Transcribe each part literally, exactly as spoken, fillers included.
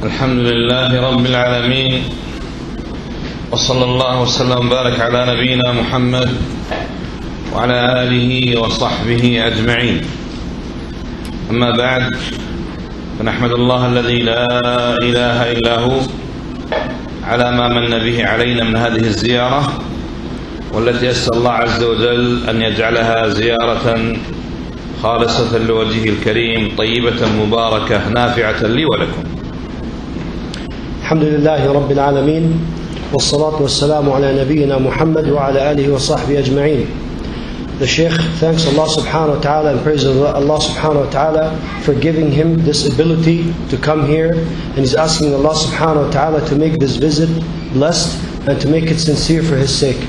الحمد لله رب العالمين، وصلى الله وسلم وبارك على نبينا محمد وعلى آله وصحبه أجمعين. أما بعد، فنحمد الله الذي لا إله إلا هو على ما من به علينا من هذه الزيارة، والتي أسأل الله عز وجل أن يجعلها زيارة خالصة لوجهه الكريم، طيبة مباركة نافعة لي ولكم. الحمد لله رب العالمين، والصلاة والسلام على نبينا محمد وعلى آله وصحبه أجمعين. The Shaykh thanks Allah subhanahu wa ta'ala and praises Allah subhanahu wa ta'ala for giving him this ability to come here, and he's asking Allah subhanahu wa ta'ala to make this visit blessed and to make it sincere for his sake.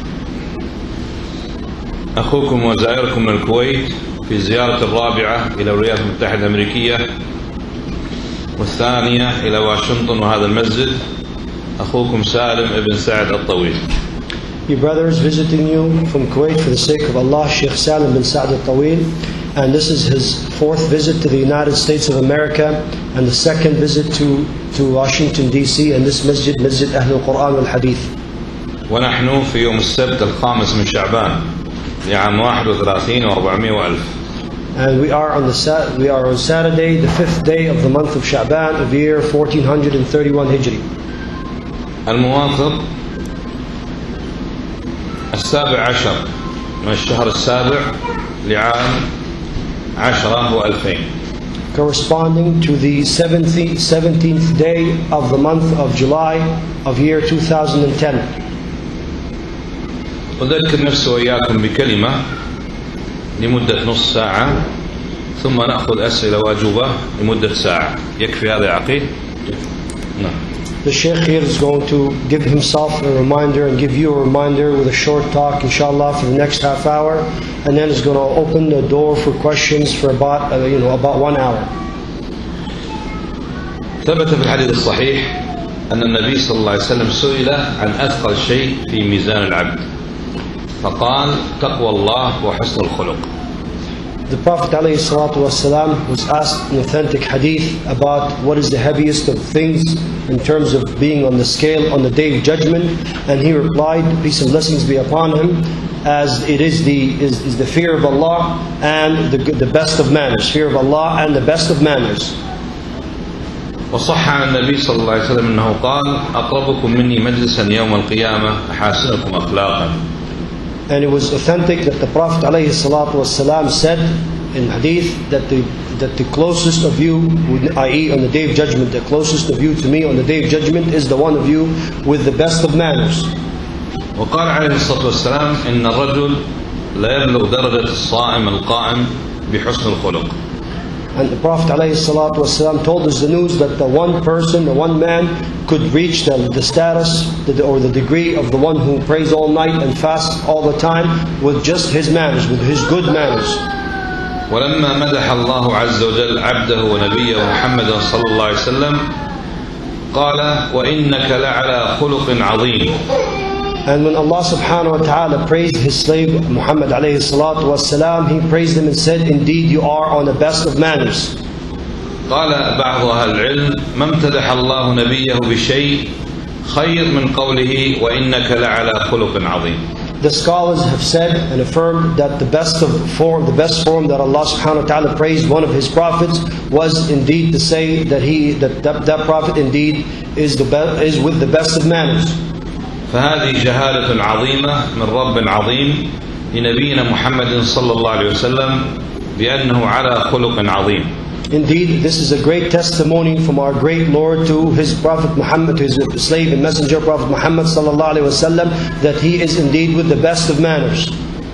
أخوكم وزائركم من الكويت في الزيارة الرابعة إلى الولايات المتحدة الأمريكية، والثانية إلى واشنطن وهذا المسجد، أخوكم سالم ابن سعد الطويل. Your brothers visiting you from Kuwait for the sake of Allah, Sheikh Salim bin Sa'd al-Tawil, and this is his fourth visit to the United States of America and the second visit to, to Washington D C, and this masjid, Masjid Ahl al-Quran wal-Hadith. ونحن في يوم السبت الخامس من شعبان لعام واحد وثلاثين وأربعمائة وألف. And we are on the we are on Saturday, the fifth day of the month of Sha'ban of year fourteen thirty-one Hijri. الموافق السابع عشر من الشهر السابع لعام عشرة وألفين. Corresponding to the seventeenth day of the month of July of year two thousand ten. أذكر نفسي وإياكم بكلمة لمدة نص ساعة، ثم نأخذ أسئلة وأجوبة لمدة ساعة. يكفي هذا يا عقيل؟ نعم. The Shaykh here is going to give himself a reminder and give you a reminder with a short talk, inshallah, for the next half hour, and then is going to open the door for questions for about, uh, you know, about one hour. ثبت في الحديث الصحيح أن النبي صلى الله عليه وسلم سئل عن أثقل شيء في ميزان العبد، فقال تقوى الله وحسن الخلق. The Prophet ﷺ was asked an authentic hadith about what is the heaviest of things in terms of being on the scale on the day of judgment, and he replied, peace and blessings be upon him, as it is the is, is the fear of Allah and the the best of manners, fear of Allah and the best of manners. وصح عن النبي صلى الله عليه وسلم أنه قال أقربكم مني مجلسا يوم القيامة أحاسنكم أخلاقا. And it was authentic that the Prophet ﷺ said in hadith that the that the closest of you, that is on the day of judgment, the closest of you to me on the day of judgment is the one of you with the best of manners. وقال عليه الصلاة والسلام إن الرجل لا يبلغ درجة الصائم القائم بحسن الخلق. And the Prophet ﷺ told us the news that the one person, the one man could reach the, the status or the degree of the one who prays all night and fasts all the time with just his manners, with his good manners. ولما مدح الله عز وجل عبده ونبيه محمد صلى الله عليه وسلم قال وإنك لعلى خلق عظيم. And when Allah subhanahu wa ta'ala praised his slave Muhammad alayhi salatu wasalam, he praised him and said, indeed you are on the best of manners. قال بعض أهل العلم ما امتدح الله نبيه بشيء خير من قوله وإنك لعلى خلق عظيم. The scholars have said and affirmed that the best of form, the best form that Allah subhanahu wa ta'ala praised one of his prophets was indeed to say that he that that, that prophet indeed is the be, is with the best of manners. فهذه جهالة عظيمة من رب عظيم لنبينا محمد صلى الله عليه وسلم بأنه على خلق عظيم. Indeed, this is a great testimony from our great Lord to his Prophet Muhammad, to his slave and messenger Prophet Muhammad sallallahu alaihi wasallam, that he is indeed with the best of manners.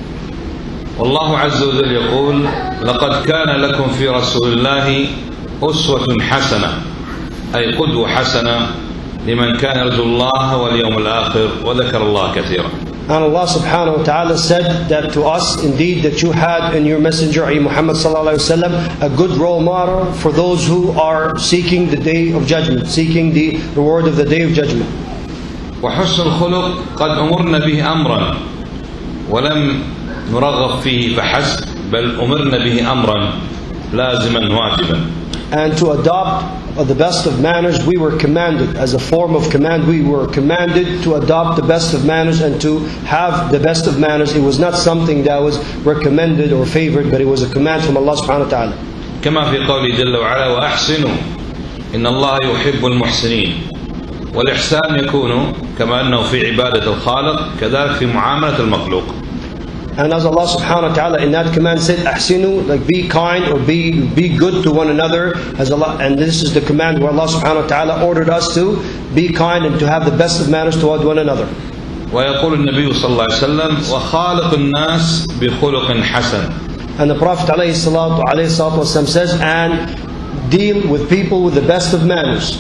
والله عز وجل يقول لقد كان لكم في رسول الله أسوة حسنة، أي قدوة حسنة لمن كان يرجو الله واليوم الآخر وذكر الله كثيرا. And Allah subhanahu wa ta'ala said that to us, indeed, that you had in your messenger Muhammad sallallahu alaihi wasallam a good role model for those who are seeking the day of judgment, seeking the reward of the day of judgment. وحسن الخلق قد أمرنا به أمرا ولم نرغب فيه فحسب بل أمرنا به أمرا لازما واجبا. and to adopt the best of manners. We were commanded, as a form of command, we were commanded to adopt the best of manners and to have the best of manners. It was not something that was recommended or favored, but it was a command from Allah subhanahu wa ta'ala. كما في قوله جل وعلا وأحسنوا إن الله يحب المحسنين. والإحسان يكون كما أنه في عبادة الخالق كذلك في معاملة المخلوق. And as Allah subhanahu wa ta'ala in that command said, "Ahsinu," like be kind or be be good to one another. As Allah, and this is the command where Allah subhanahu wa ta'ala ordered us to be kind and to have the best of manners toward one another. ويقول النبي صلى الله عليه وسلم وخالق الناس بخلق حسن. And the Prophet alayhi salatu alayhi salatu wasallam says, and deal with people with the best of manners.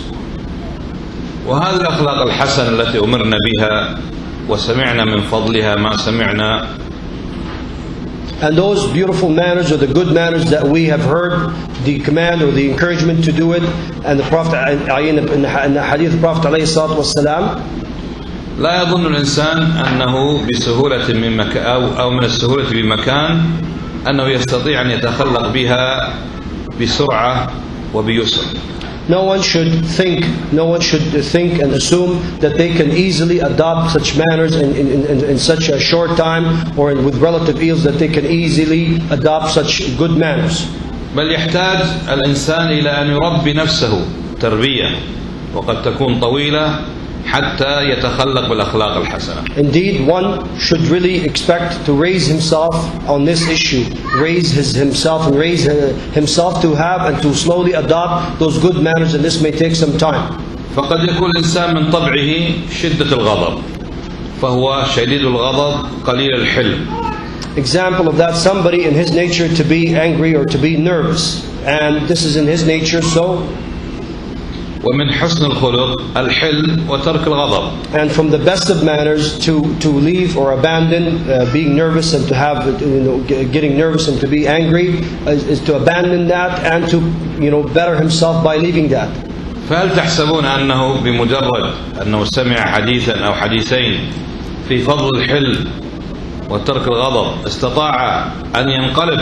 وهذه الأخلاق الحسنة التي أمرنا بها وسمعنا من فضلها ما سمعنا. And those beautiful manners or the good manners that we have heard the command or the encouragement to do it, and the Prophet in the hadith of the Prophet alayhi salatu wasallam, لا يظن الإنسان أنه بسهولة من مكان أو أو من السهولة بمكان أنه يستطيع أن يتخلق بها بسرعة وبيسر. No one should think, no one should think and assume that they can easily adopt such manners in, in, in, in such a short time or in, with relative ease that they can easily adopt such good manners. بل يحتاج الإنسان إلى أن يربي نفسه تربية وقد تكون طويلة حتى يتخلق بالأخلاق الحسنة. Indeed, one should really expect to raise himself on this issue, raise his himself and raise himself to have and to slowly adopt those good manners, and this may take some time. فقد يكون الإنسان من طبعه شدة الغضب فهو شديد الغضب قليل الحلم. Example of that, somebody in his nature to be angry or to be nervous, and this is in his nature, so ومن حسن الخلق الحلم وترك الغضب. And from the best of manners to to leave or abandon uh, being nervous and to have you know getting nervous and to be angry is, is to abandon that and to you know better himself by leaving that. فهل تحسبون أنه بمجرد أنه سمع حديثا أو حديثين في فضل الحلم وترك الغضب استطاع أن ينقلب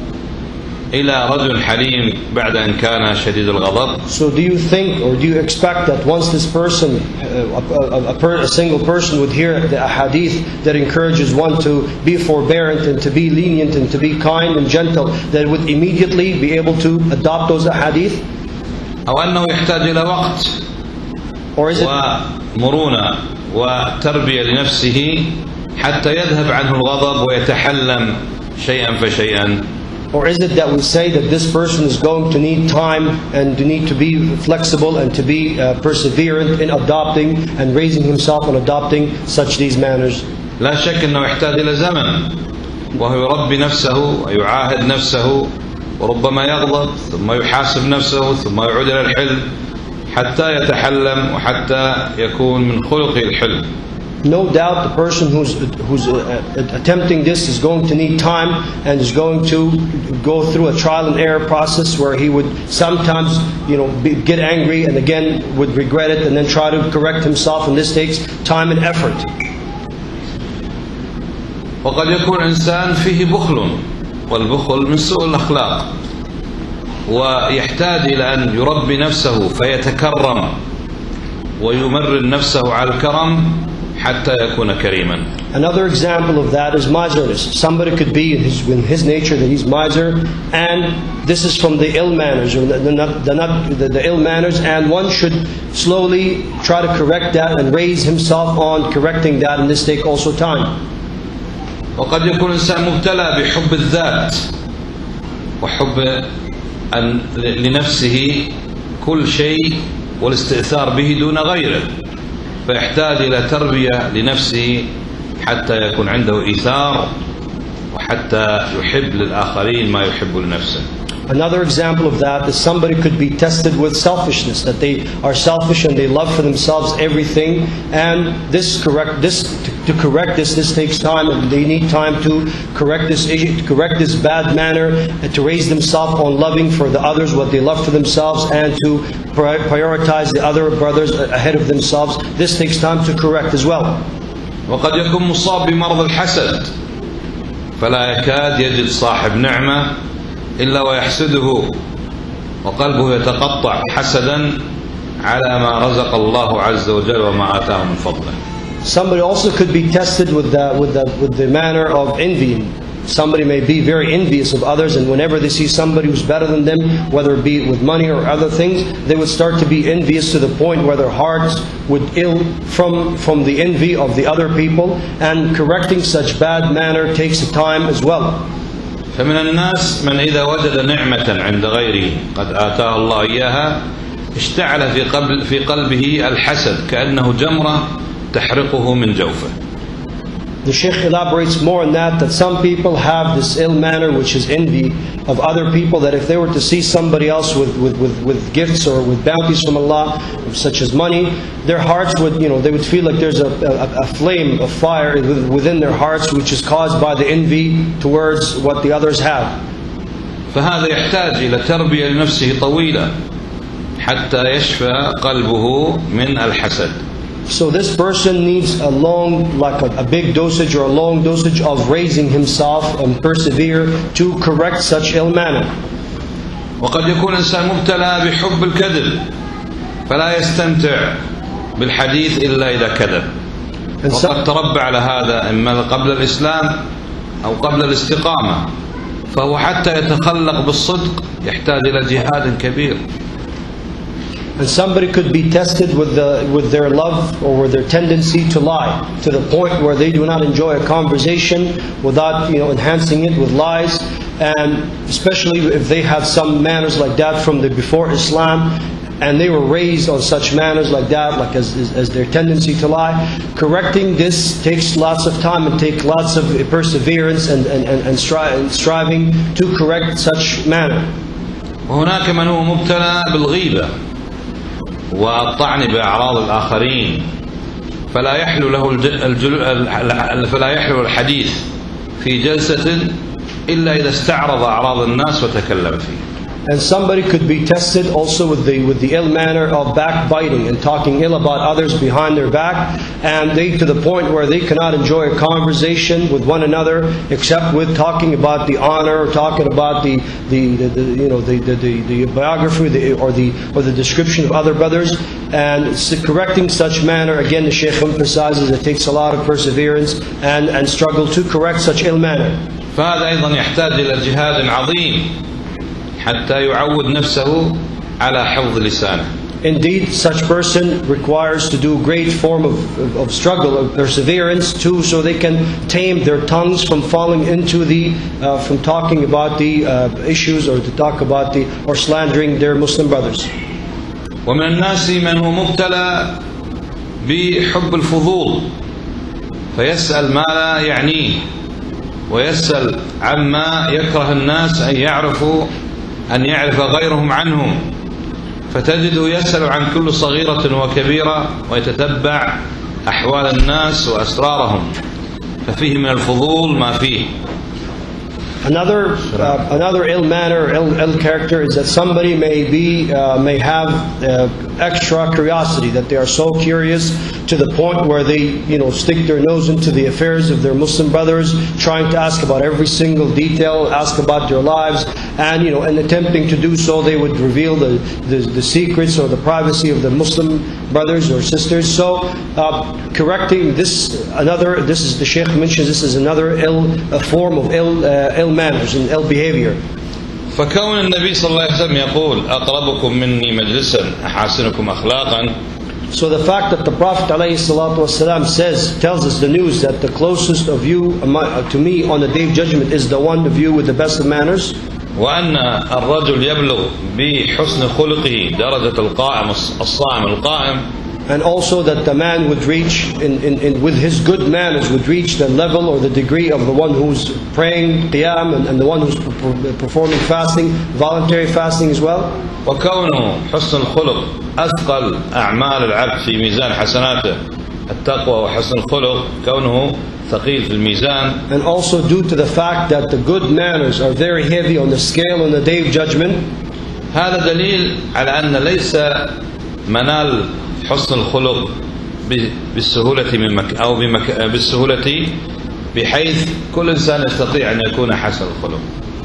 إلى رجل حليم بعد أن كان شديد الغضب؟ So do you think or do you expect that once this person, a, a, a, per, a single person would hear the hadith that encourages one to be forbearant and to be lenient and to be kind and gentle, that would immediately be able to adopt those hadith? أو أنه يحتاج إلى وقت Or is it ومرونة وتربية لنفسه حتى يذهب عنه الغضب ويتحلم شيئا فشيئا؟ Or is it that we say that this person is going to need time and to need to be flexible and to be uh, perseverant in adopting and raising himself and adopting such these manners? لا شك أنه يحتاج إلى زمن وهو يربي نفسه ويعاهد نفسه وربما يغضب ثم يحاسب نفسه ثم يعود إلى الحلم حتى يتحلم وحتى يكون من خلقه الحلم. No doubt the person who's who's attempting this is going to need time and is going to go through a trial and error process where he would sometimes, you know, be, get angry and again would regret it and then try to correct himself, and this takes time and effort. وقد يكون إنسان فيه بخل والبخل من سوء الأخلاق ويحتاج إلى أن يربي نفسه فيتكرم ويمرن نفسه على الكرم حتى يكون كريما. Another example of that is miserness. Somebody could be in his, in his nature that he's miser, and this is from the ill manners, or the, the, not, the, not, the, the ill manners, and one should slowly try to correct that and raise himself on correcting that, and this take also time. وقد يكون الإنسان مبتلى بحب الذات وحب أن لنفسه كل شيء والاستئثار به دون غيره، فيحتاج إلى تربية لنفسه حتى يكون عنده إيثار وحتى يحب للآخرين ما يحب لنفسه. Another example of that is somebody could be tested with selfishness, that they are selfish and they love for themselves everything, and this correct this to, to correct this this takes time, and they need time to correct this issue, to correct this bad manner, and to raise themselves on loving for the others what they love for themselves, and to prioritize the other brothers ahead of themselves. This takes time to correct as well. وقد يكون مصاب بمرض الحسد فلا يكاد يجد صاحب نعمة إلا ويحسده وقلبه يتقطع حسدا على ما رزق الله عز وجل وما آتاه من فضله. Somebody also could be tested with the, with the, with the manner of envying. Somebody may be very envious of others, and whenever they see somebody who's better than them, whether it be with money or other things, they would start to be envious to the point where their hearts would ill from, from the envy of the other people, and correcting such bad manner takes time as well. فمن الناس من إذا وجد نعمة عند غيره قد آتاه الله إياها اشتعل في قلب في قلبه الحسد كأنه جمرة تحرقه من جوفه. The Shaykh elaborates more on that, that some people have this ill manner, which is envy of other people, that if they were to see somebody else with, with, with, with gifts or with bounties from Allah, such as money, their hearts would, you know, they would feel like there's a, a, a flame of fire within their hearts, which is caused by the envy towards what the others have. فهذا يحتاج إلى تربية لنفسه طويلة حتى يشفى قلبه من الحسد. So this person needs a long, like a, a big dosage or a long dosage of raising himself and persevere to correct such ill manner. وقد يكون الإنسان مبتلى بحب الكذب فلا يستمتع بالحديث إلا إذا كذب. وقد تربى على هذا إما قبل الإسلام أو قبل الاستقامة، فهو حتى يتخلق بالصدق يحتاج إلى جهاد كبير. And somebody could be tested with the with their love or with their tendency to lie, to the point where they do not enjoy a conversation without, you know, enhancing it with lies. And especially if they have some manners like that from the before Islam, and they were raised on such manners like that, like as, as, as their tendency to lie. Correcting this takes lots of time and takes lots of perseverance and, and, and, and, stri and striving to correct such manner. وهناك من هو مبتلى بالغيبة والطعن بأعراض الآخرين فلا يحلو له الجل فلا يحلو الحديث في جلسة إلا إذا استعرض أعراض الناس وتكلم فيه. And somebody could be tested also with the with the ill manner of backbiting and talking ill about others behind their back, and they to the point where they cannot enjoy a conversation with one another except with talking about the honor, or talking about the the, the, the you know the the, the, the biography the, or the or the description of other brothers. And correcting such manner, again, the Shaykh emphasizes it takes a lot of perseverance and and struggle to correct such ill manner. فهذا أيضا يحتاج إلى جهاد عظيم حتى يعود نفسه على حفظ لسانه. Indeed, such person requires to do great form of, of, of struggle, of perseverance, too, so they can tame their tongues from falling into the, uh, from talking about the uh, issues, or to talk about the, or slandering their Muslim brothers. ومن الناس من هو مبتلى بحب الفضول فيسأل ما لا يعنيه ويسأل عما يكره الناس أن يعرفوا أن يعرف غيرهم عنهم، فتجده يسأل عن كل صغيرة وكبيرة ويتتبع أحوال الناس وأسرارهم، ففيه من الفضول ما فيه. Another uh, another ill manner, ill, ill character is that somebody may be uh, may have uh, extra curiosity, that they are so curious to the point where they you know stick their nose into the affairs of their Muslim brothers, trying to ask about every single detail, ask about their lives, and you know, and attempting to do so, they would reveal the the, the secrets or the privacy of the Muslim brothers or sisters. So, uh, correcting this, another, this is the Shaykh mentions, this is another ill a form of ill uh, ill manners and ill behavior. فكون النبي صلى الله عليه وسلم يقول أقربكم مني مجلسا أحاسنكم أخلاقا. So the fact that the Prophet ﷺ says, tells us the news that the closest of you to me on the Day of Judgment is the one of you with the best of manners. وأن الرجل يبلغ بحسن خلقه درجة القائم الصائم القائم. And also that the man would reach, in, in, in, with his good manners, would reach the level or the degree of the one who's praying qiyam, and, and the one who's performing fasting, voluntary fasting as well. وكونه حسن الخلق أثقل أعمال العبد في ميزان حسناته التقوى وحسن الخلق كونه ثقيل في الميزان. And also due to the fact that the good manners are very heavy on the scale on the Day of Judgment. هذا دليل على أن ليس منال حسن الخلق بالسهولة من مك أو بمك بالسهولة بحيث كل إنسان يستطيع أن يكون حسن الخلق.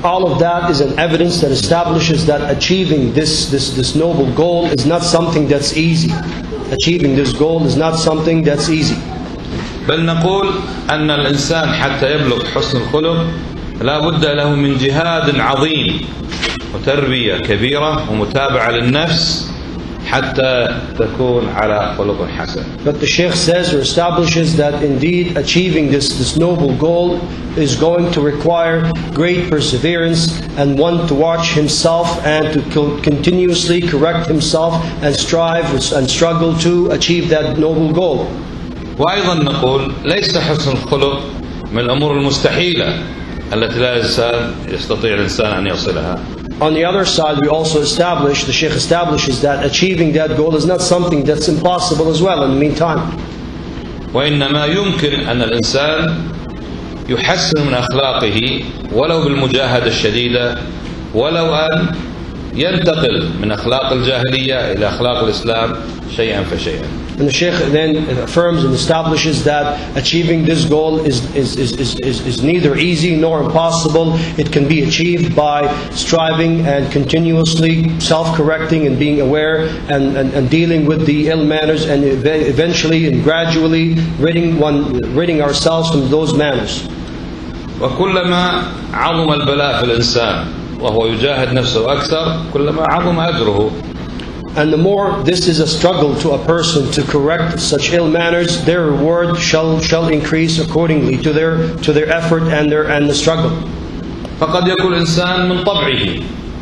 all of that is an evidence that establishes that achieving this, this, this noble goal is not something that's easy. Achieving this goal is not something that's easy. بل نقول أن الإنسان حتى يبلغ حسن الخلق لا بد له من جهاد عظيم وتربية كبيرة ومتابعة للنفس حتى تكون على خلق حسن. But the Shaykh says or establishes that indeed achieving this, this noble goal is going to require great perseverance and one to watch himself and to co- continuously correct himself and strive and struggle to achieve that noble goal. وأيضا نقول ليس حسن الخلق من الأمور المستحيلة التي لا إنسان يستطيع الإنسان أن يصلها. On the other side, we also establish, the Shaykh establishes that achieving that goal is not something that's impossible as well in the meantime. وإنما يمكن أن الإنسان يحسن من أخلاقه ولو بالمجاهدة الشديدة ولو أن ينتقل من أخلاق الجاهلية إلى أخلاق الإسلام شيئا فشيئا. And the Shaykh then affirms and establishes that achieving this goal is, is, is, is, is, is neither easy nor impossible. It can be achieved by striving and continuously self-correcting and being aware and, and, and dealing with the ill manners and eventually and gradually ridding, one, ridding ourselves from those manners. وكلما عظم البلاء في الإنسان وهو يجاهد نفسه أكثر كلما عظم أجره. And the more this is a struggle to a person to correct such ill manners, their reward shall shall increase accordingly to their to their effort and their and the struggle. فقد يكون الإنسان من طبعه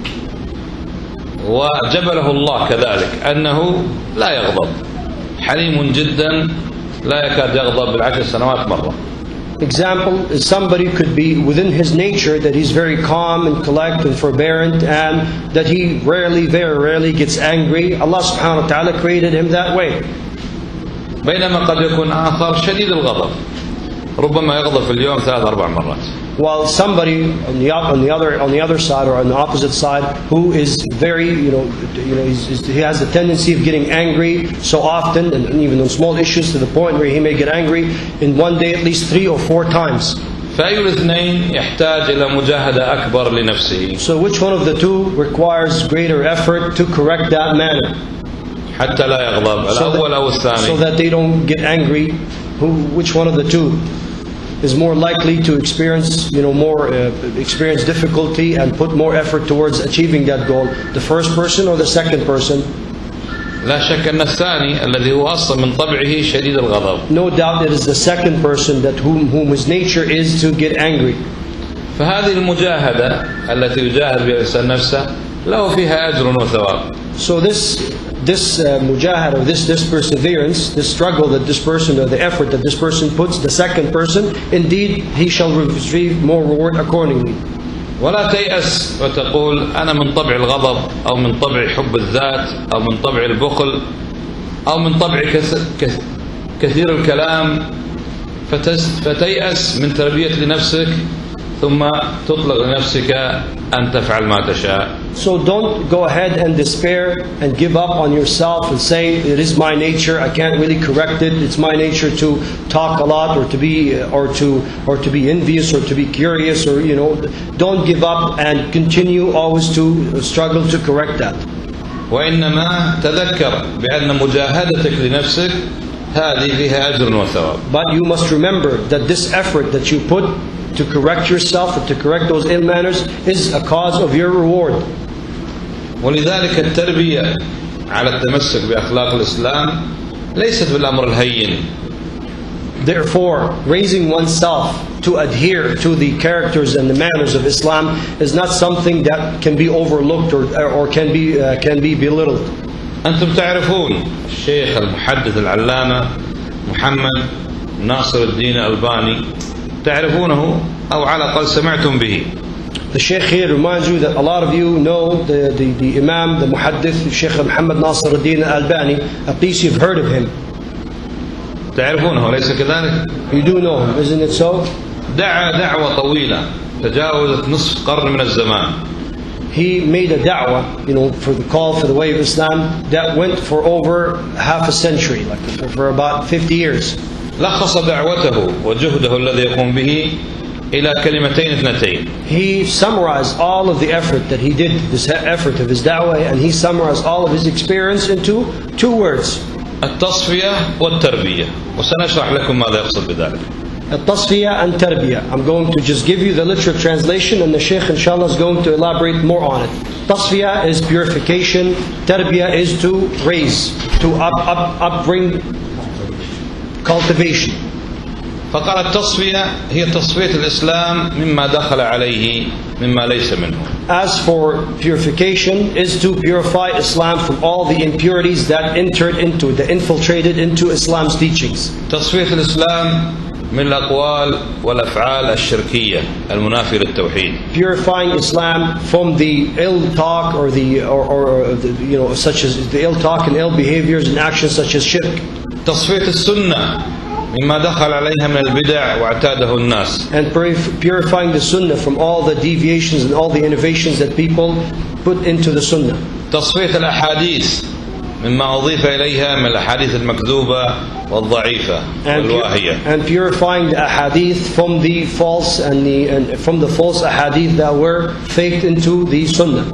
وجبله الله كذلك أنه لا يغضب حليم جدا لا يكاد يغضب بالعشر سنوات مرة. Example is somebody could be within his nature that he's very calm and collect and forbearant and that he rarely, very rarely gets angry. Allah subhanahu wa ta'ala created him that way. بينما قد يكون آخر شديد الغضب ربما يغضب في اليوم ثلاث أربع مرات. While somebody on the on the other on the other side or on the opposite side who is very you know you know he's, he's, he has the tendency of getting angry so often and, and even on small issues to the point where he may get angry in one day at least three or four times. فأي الاثنين يحتاج إلى مجاهدة أكبر لنفسه. So which one of the two requires greater effort to correct that manner? حتى لا يغضب الأول أو الثاني. So that they don't get angry. Who which one of the two is more likely to experience, you know, more uh, experience difficulty and put more effort towards achieving that goal? The first person or the second person? لا شك أن الثاني الذي هو أصلا من طبعه شديد الغضب. No doubt it is the second person that whom whom his nature is to get angry. فهذه المجاهدة التي يجاهد بها الإنسان نفسه له فيها أجر وثواب. So this this uh, mujahad or this this perseverance, this struggle that this person or the effort that this person puts, the second person, indeed he shall receive more reward accordingly. ولا تيأس وتقول أنا من طبع الغضب أو من طبع حب الذات أو من طبع البخل أو من طبع كثير الكلام فتيأس من تربية لنفسك ثم تطلق لنفسك أن تفعل ما تشاء. So don't go ahead and despair and give up on yourself and say it is my nature, I can't really correct it, it's my nature to talk a lot or to be or to or to be envious or to be curious or you know don't give up and continue always to struggle to correct that. وإنما تذكر بأن مجاهدتك لنفسك هذه فيها أجر وثواب. But you must remember that this effort that you put to correct yourself or to correct those ill manners is a cause of your reward. ولذلك التربية على التمسك بأخلاق الإسلام ليست بالأمر الهين. Therefore, raising oneself to adhere to the characters and the manners of Islam is not something that can be overlooked or, or can be uh, can be belittled. أنتم تعرفون الشيخ المحدث العلامة محمد ناصر الدين الألباني تعرفونه أو على الأقل سمعتم به. The Sheikh here reminds you that a lot of you know the, the, the Imam, the Muhaddith, Sheikh Muhammad Nasir al-Din al-Albani. At least you've heard of him. تعرفونه أليس كذلك؟ You do know him, isn't it so? دعا دعوة طويلة تجاوزت نصف قرن من الزمان. He made a da'wah, you know, for the call for the way of Islam that went for over half a century, like for, for about fifty years. لخص دعوته وجهده الذي يقوم به إلى كلمتين اثنتين. He summarized all of the effort that he did, this effort of his da'wah, and he summarized all of his experience into two words. التصفية والتربية، وسنشرح لكم ماذا يقصد بذلك. التصفية and تربية. I'm going to just give you the literal translation, and the Shaykh inshallah is going to elaborate more on it. Tasfiyah is purification, tarbiyah is to raise, to up, up, upbring, cultivation. فقال التصفية هي تصفية الإسلام مما دخل عليه مما ليس منه. As for purification, is to purify Islam from all the impurities that entered into, that infiltrated into Islam's teachings. تصفية الإسلام من الأقوال والأفعال الشركية المنافية للتوحيد. Purifying Islam from the ill talk or the or, or the, you know such as the ill talk and ill behaviors and actions such as shirk. تصفية السنة مما دخل عليها من البدع واعتاده الناس. And purifying the sunnah from all the deviations and all the innovations that people put into the sunnah. تصفية الأحاديث مما أضيف إليها من الأحاديث المكذوبة والضعيفة والواهية. And purifying the ahadith from the false and the and from the false ahadith that were faked into the sunnah.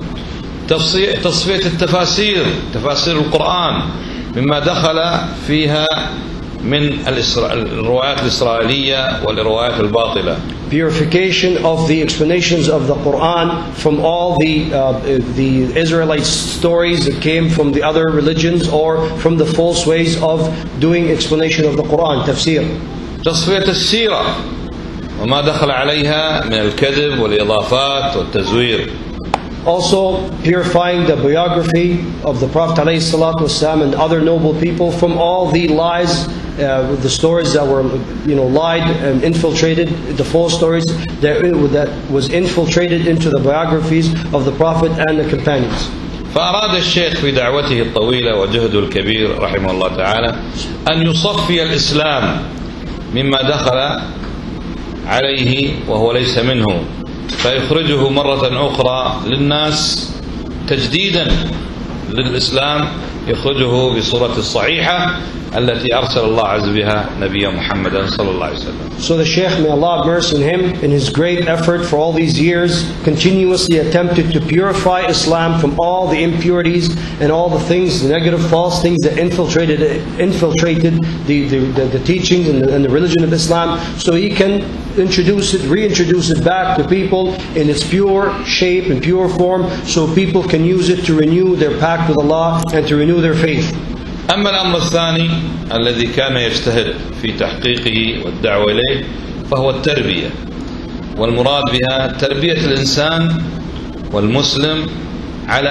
تصفية التفاسير، تفاسير القرآن مما دخل فيها من الروايات الإسرائيلية والروايات الباطلة. Purification of the explanations of the Quran from all the uh, the Israelite stories that came from the other religions or from the false ways of doing explanation of the Quran, tafsir. تصفية السيرة وما دخل عليها من الكذب والإضافات والتزوير. Also purifying the biography of the Prophet ﷺ and other noble people from all the lies, uh, the stories that were, you know, lied and infiltrated, the false stories that, that was infiltrated into the biographies of the Prophet and the companions. فأراد الشيخ في دعوته الطويلة وجهده الكبير رحمه الله تعالى أن يصفي الإسلام مما دخل عليه وهو ليس منه، فيخرجه مرة أخرى للناس تجديدا للإسلام، يخرجه بصورة الصحيحة التي أرسل الله عز بها نبي محمد صلى الله عليه وسلم. So the Shaykh, may Allah have mercy on him, in his great effort for all these years, continuously attempted to purify Islam from all the impurities and all the things, the negative, false things that infiltrated infiltrated the, the, the, the teachings and the, and the religion of Islam, so he can introduce it, reintroduce it back to people in its pure shape and pure form, so people can use it to renew their pact with Allah and to renew their faith. أما الأمر الثاني الذي كان يجتهد في تحقيقه والدعوة إليه فهو التربية، والمراد بها تربية الإنسان والمسلم على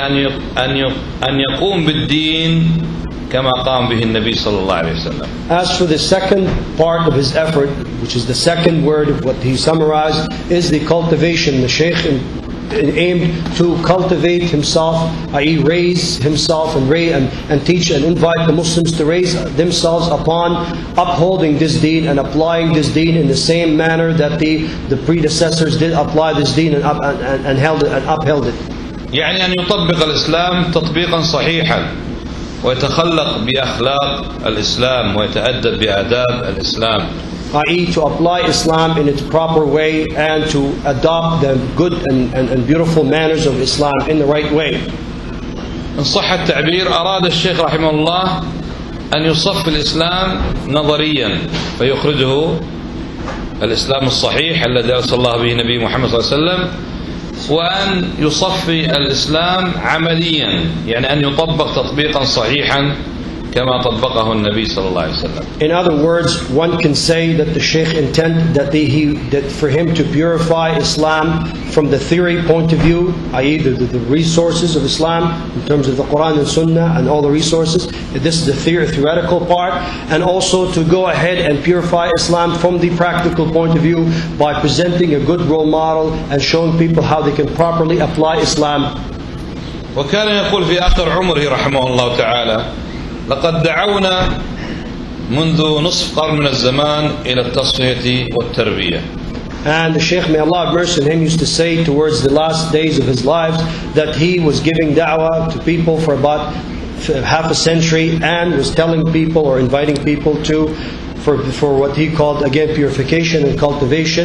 أن يقوم بالدين كما قام به النبي صلى الله عليه وسلم. As for the second part of his effort, which is the second word of what he summarized, is the cultivation. The Shaykh aimed to cultivate himself, that is raise himself and, raise, and, and teach and invite the Muslims to raise themselves upon upholding this deen and applying this deen in the same manner that the, the predecessors did apply this deen and, up, and, and, held it, and upheld it. يعني أن يطبق الإسلام تطبيقا صحيحا ويتخلق بأخلاق الإسلام ويتأدب بآداب الإسلام. that is to apply Islam in its proper way and to adopt the good and, and, and beautiful manners of Islam in the right way. إن صح التعبير أراد الشيخ رحمه الله أن يصف الإسلام نظريا فيخرجه الإسلام الصحيح الذي أرسل الله به نبي محمد صلى الله عليه وسلم، وأن يصفي الإسلام عمليا، يعني أن يطبق تطبيقا صحيحا كما طبقه النبي صلى الله عليه وسلم. In other words, one can say that the Shaykh intended that, the, he, that for him to purify Islam from the theory point of view, that is the, the resources of Islam in terms of the Quran and Sunnah and all the resources, this is the theory, theoretical part, and also to go ahead and purify Islam from the practical point of view by presenting a good role model and showing people how they can properly apply Islam. وكان يقول في آخر عمره رحمه الله تعالى: لقد دعونا منذ نصف قرن من الزمان إلى التصفية والتربية. And the Shaykh, may Allah have mercy on him, used to say towards the last days of his lives that he was giving da'wah to people for about half a century and was telling people or inviting people to for, for what he called, again, purification and cultivation.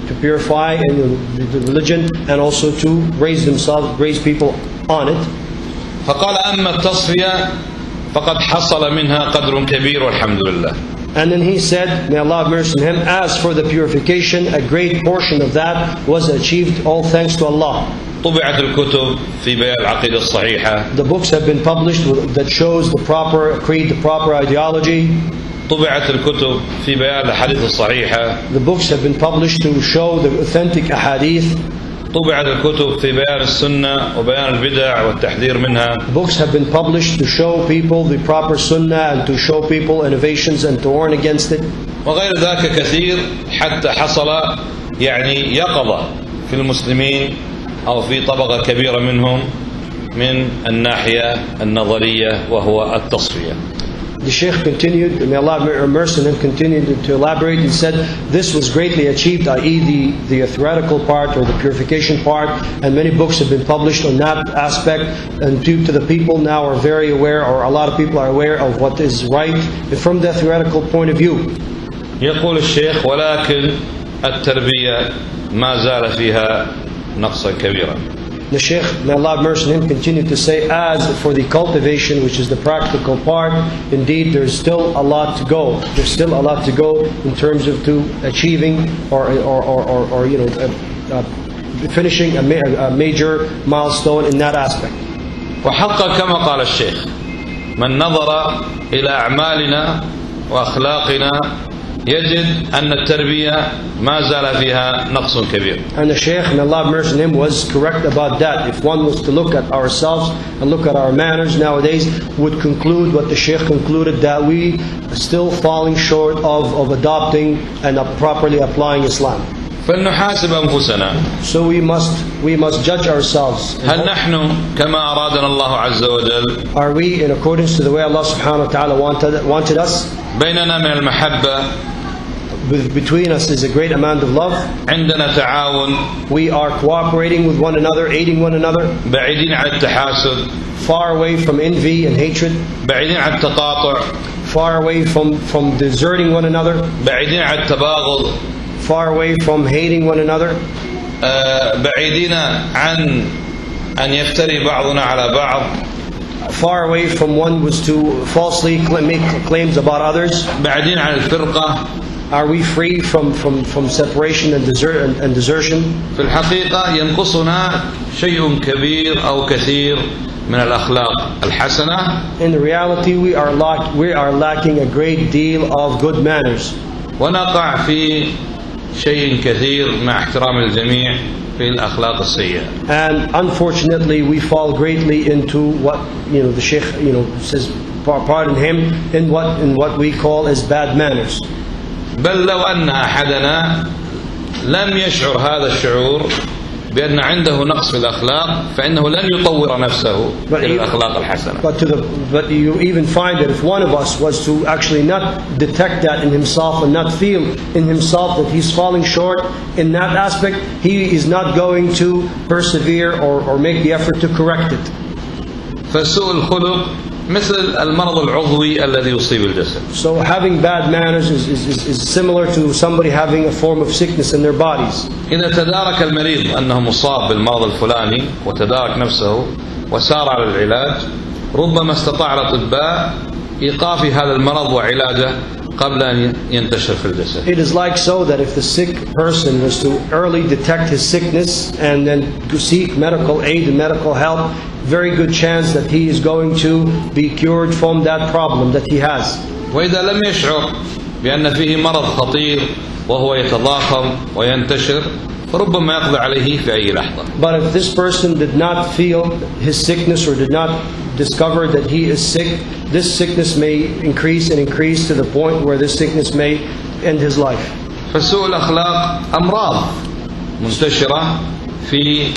to purify and the religion, and also to raise themselves, raise people on it. فقال أما التصفية فقد حصل منها قدر كبير والحمد لله. And then he said, may Allah have mercy on him, as for the purification, a great portion of that was achieved, all thanks to Allah. طبعت الكتب في بيان العقيدة الصحيحة. The books have been published that shows the proper creed, the proper ideology. طبعت الكتب في بيان الأحاديث الصحيحة. The books have been published to show the authentic ahadith. طبعت الكتب في بيان السنة وبيان البدع والتحذير منها. Books have been published to show people the proper sunnah and to show people innovations and to warn against it. وغير ذاك كثير حتى حصل يعني يقظة في المسلمين أو في طبقة كبيرة منهم من الناحية النظرية وهو التصفية. The Shaykh continued, may Allah have mercy on him, continued to elaborate and said this was greatly achieved, that is the, the theoretical part or the purification part, and many books have been published on that aspect, and due to the people now are very aware, or a lot of people are aware of what is right from the theoretical point of view. يقول الشيخ ولكن التربية ما زال فيها نقصا كبيرا. The Shaykh, may Allah have mercy on him, continued to say, as for the cultivation, which is the practical part, indeed there's still a lot to go. There's still a lot to go in terms of to achieving or or or, or, or you know uh, uh, finishing a, ma a major milestone in that aspect. وحقا كما قال الشيخ من نظر إلى أعمالنا وأخلاقنا يجد أن التربية ما زال فيها نقص كبير. And the Shaykh, may Allah have mercy on him, was correct about that. If one was to look at ourselves and look at our manners nowadays, would conclude what the Shaykh concluded, that we are still falling short of, of adopting and of properly applying Islam. فلنحاسب أنفسنا. So we must we must judge ourselves. هل نحن كما أرادنا الله عز وجل؟ Are we in accordance to the way Allah subhanahu wa ta'ala wanted, wanted us? بيننا من المحبة. Between us is a great amount of love. عندنا تعاون. We are cooperating with one another, aiding one another. بعيدين عن التحاسد. Far away from envy and hatred. بعيدين عن التقاطع. Far away from, from deserting one another. بعيدين عن التباغض. Far away from hating one another. بعيدين عن أن يفتري بعضنا على بعض. Far away from one was to falsely make claims about others. بعيدين عن الفرقة. Are we free from, from, from separation and, desert, and, and desertion? في الحقيقة ينقصنا شيء كبير أو كثير من الأخلاق الحسنة. In reality, we are, lack, we are lacking a great deal of good manners. ونقع في شيء كثير مع احترام الجميع في الأخلاق السيئة. And unfortunately, we fall greatly into what you know the Shaykh you know says, pardon him, in what in what we call as bad manners. بل لو أن أحدنا لم يشعر هذا الشعور بأن عنده نقص في الأخلاق فإنه لن يطور نفسه إلى الأخلاق الحسنة. But to the but you even find that if one of us was to actually not detect that in himself and not feel in himself that he's falling short in that aspect, he is not going to persevere or, or make the effort to correct it. فسوء الخلق مثل المرض العضوي الذي يصيب الجسد. So having bad manners is, is, is similar to somebody having a form of sickness in their bodies. إذا تدارك المريض أنه مصاب بالمرض الفلاني وتدارك نفسه وسار على العلاج، ربما استطاع الأطباء إيقاف هذا المرض وعلاجه قبل أن ينتشر في الجسد. It is like so that if the sick person was to early detect his sickness and then to seek medical aid and medical help, very good chance that he is going to be cured from that problem that he has. وإذا لم يشعر بأن فيه مرض خطير وهو يتضاخم وينتشر فربما يقضي عليه في أي لحظة. But if this person did not feel his sickness or did not discover that he is sick, this sickness may increase and increase to the point where this sickness may end his life. فسوء الأخلاق أمراض منتشرة في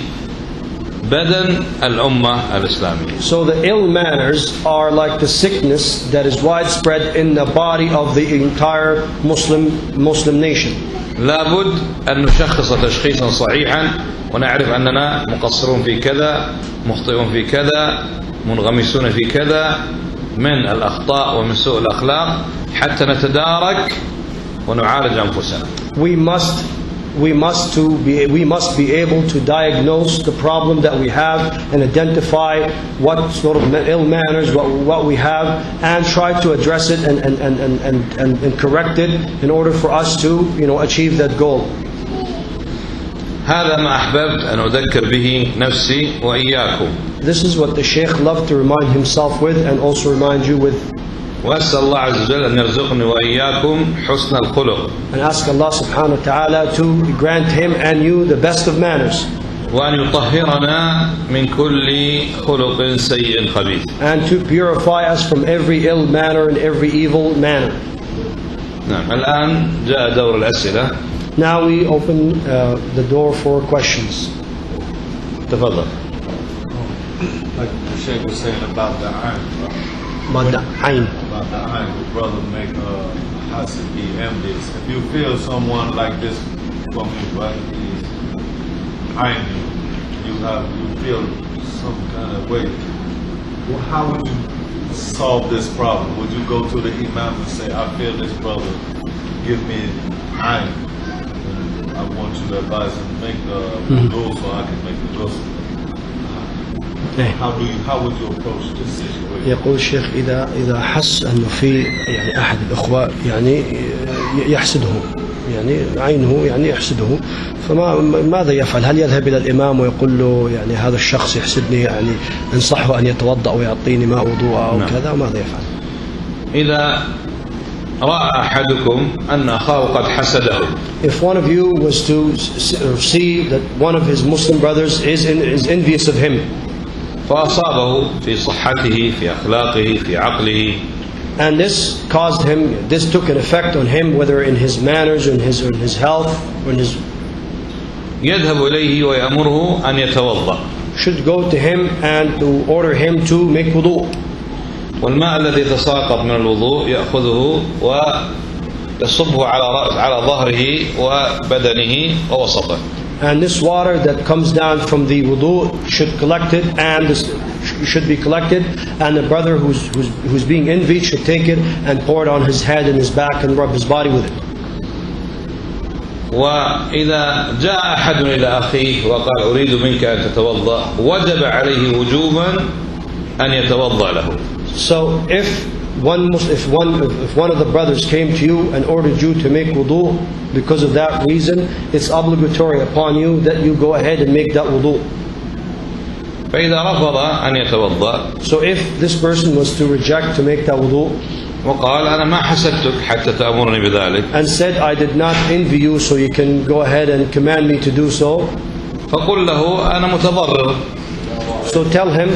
بدن الأمة الإسلامية. So the ill manners are like the sickness that is widespread in the body of the entire Muslim Muslim nation. لابد أن نشخص تشخيصا صحيحا ونعرف أننا مقصرون في كذا، مخطئون في كذا، منغمسون في كذا من الأخطاء ومن سوء الأخلاق حتى نتدارك ونعالج أنفسنا. We must we must to be we must be able to diagnose the problem that we have and identify what sort of ill manners what, what we have, and try to address it and, and, and, and, and, and correct it in order for us to, you know, achieve that goal. هذا ما أحببت أن أذكر به نفسي وإياكم. This is what the Shaykh loved to remind himself with and also remind you with. وأسأل الله عز وجل أن يرزقني وإياكم حسن الخلق. And ask Allah subhanahu wa ta'ala to grant him and you the best of manners. وأن يطهرنا من كل خلق سيء خبيث. And to purify us from every ill manner and every evil manner. نعم. الآن جاء دور الأسئلة. Now we open uh, the door for questions. تفضل. Like the Sheikh was saying about the iron. About the ayn. About the iron, the brother make a hasad, be envious. If you feel someone like this from you, right? He's eyeing you. You have, you feel some kind of way. Well, how would you solve this problem? Would you go to the imam and say, I feel this brother, give me iron. I want you to advise him make the wudu so I can make the ghusl. How do you, how would you approach this situation? يقول الشيخ إذا إذا حس أنه في يعني أحد الأخوة يعني يحسده، يعني عينه يعني يحسده، فما ماذا يفعل؟ هل يذهب إلى الإمام ويقول له يعني هذا الشخص يحسدني، يعني انصحه أن يتوضأ ويعطيني ماء وضوء أو نعم. كذا، وماذا يفعل؟ إذا رأى أحدكم أن أخاه قد حسده. If one of you was to see that one of his Muslim brothers is in, is envious of him, فأصابه في صحته في أخلاقه في عقله, and this caused him, this took an effect on him, whether in his manners or in his, or in his health or in his, يذهب إليه ويأمره أن يتوضأ. should go to him and to order him to make wudu. والماء الذي يتساقط من الوضوء يأخذه ويصبه على رأس على ظهره وبدنه ووسطه. And this water that comes down from the wudu should collect it, and this should be collected, and the brother who's, who's, who's being envied should take it and pour it on his head and his back and rub his body with it. وإذا جاء أحد إلى أخيه وقال أريد منك أن تتوضأ وجب عليه وجوبا أن يتوضأ له. So if one if one if one of the brothers came to you and ordered you to make wudu, because of that reason, it's obligatory upon you that you go ahead and make that wudu. فإذا رفض أن يتوضأ, So if this person was to reject to make that wudu وقال أنا ما حسدتك حتى تأمرني بذلك, and said, I did not envy you so you can go ahead and command me to do so, فقل له أنا متضرر. so tell him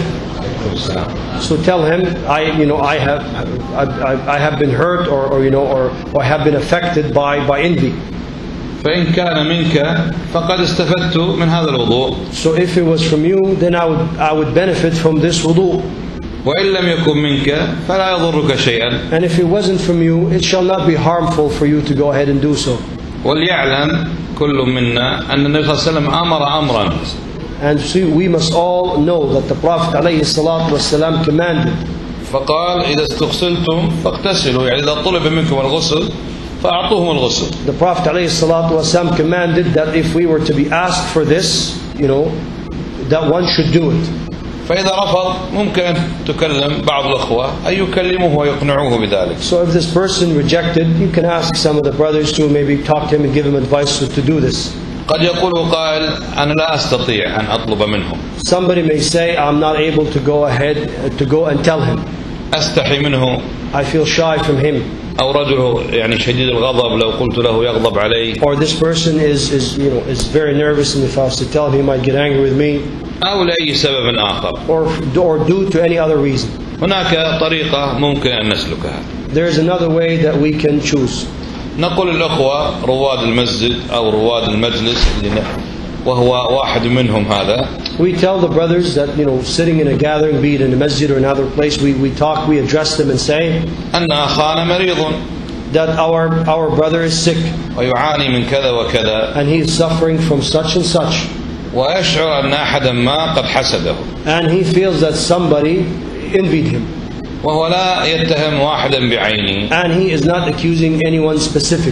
So tell him, I, you know, I have, I, I have been hurt, or, or you know, or, or have been affected by, by envy. فإن كان منك فقد استفدت من هذا الوضوء. So if it was from you, then I would, I would benefit from this wudu. وإن لم يكن منك فلا يضرك شيئا. And if it wasn't from you, it shall not be harmful for you to go ahead and do so. وليعلم كل منا أن النبي صلى الله عليه وسلم أمر أمرا. And see, we must all know that the Prophet ﷺ commanded. فقال إذا استغسلتم فاغتسلوا, يعني إذا طلب منكم الغسل فأعطوهم الغسل. The Prophet ﷺ commanded that if we were to be asked for this, you know, that one should do it. فإذا رفض ممكن أن تكلم بعض الأخوة أن يكلموه ويقنعوه بذلك. So if this person rejected, you can ask some of the brothers to maybe talk to him and give him advice to do this. قد يقول قائل أنا لا أستطيع أن أطلب منهم. Somebody may say, I'm not able to go ahead to go and tell him. أستحي منه. I feel shy from him. أو رجل يعني شديد الغضب لو قلت له يغضب علي. Or this person is is you know is very nervous, and if I was to tell him, he might get angry with me. أو لأي سبب آخر. Or or due to any other reason. هناك طريقة ممكن أن نسلكها. There is another way that we can choose. نقول الأخوة رواد المسجد أو رواد المجلس وهو واحد منهم هذا. We tell the brothers that, you know, sitting in a gathering, be it in a masjid or another place, we, we talk, we address them and say أن أخانا مريض that our our brother is sick ويعاني من كذا وكذا and he is suffering from such and such, ويشعر أن أحدا ما قد حسده, and he feels that somebody envied him, وهو لا يتهم واحدا بعينه, and he is not accusing anyone specifically.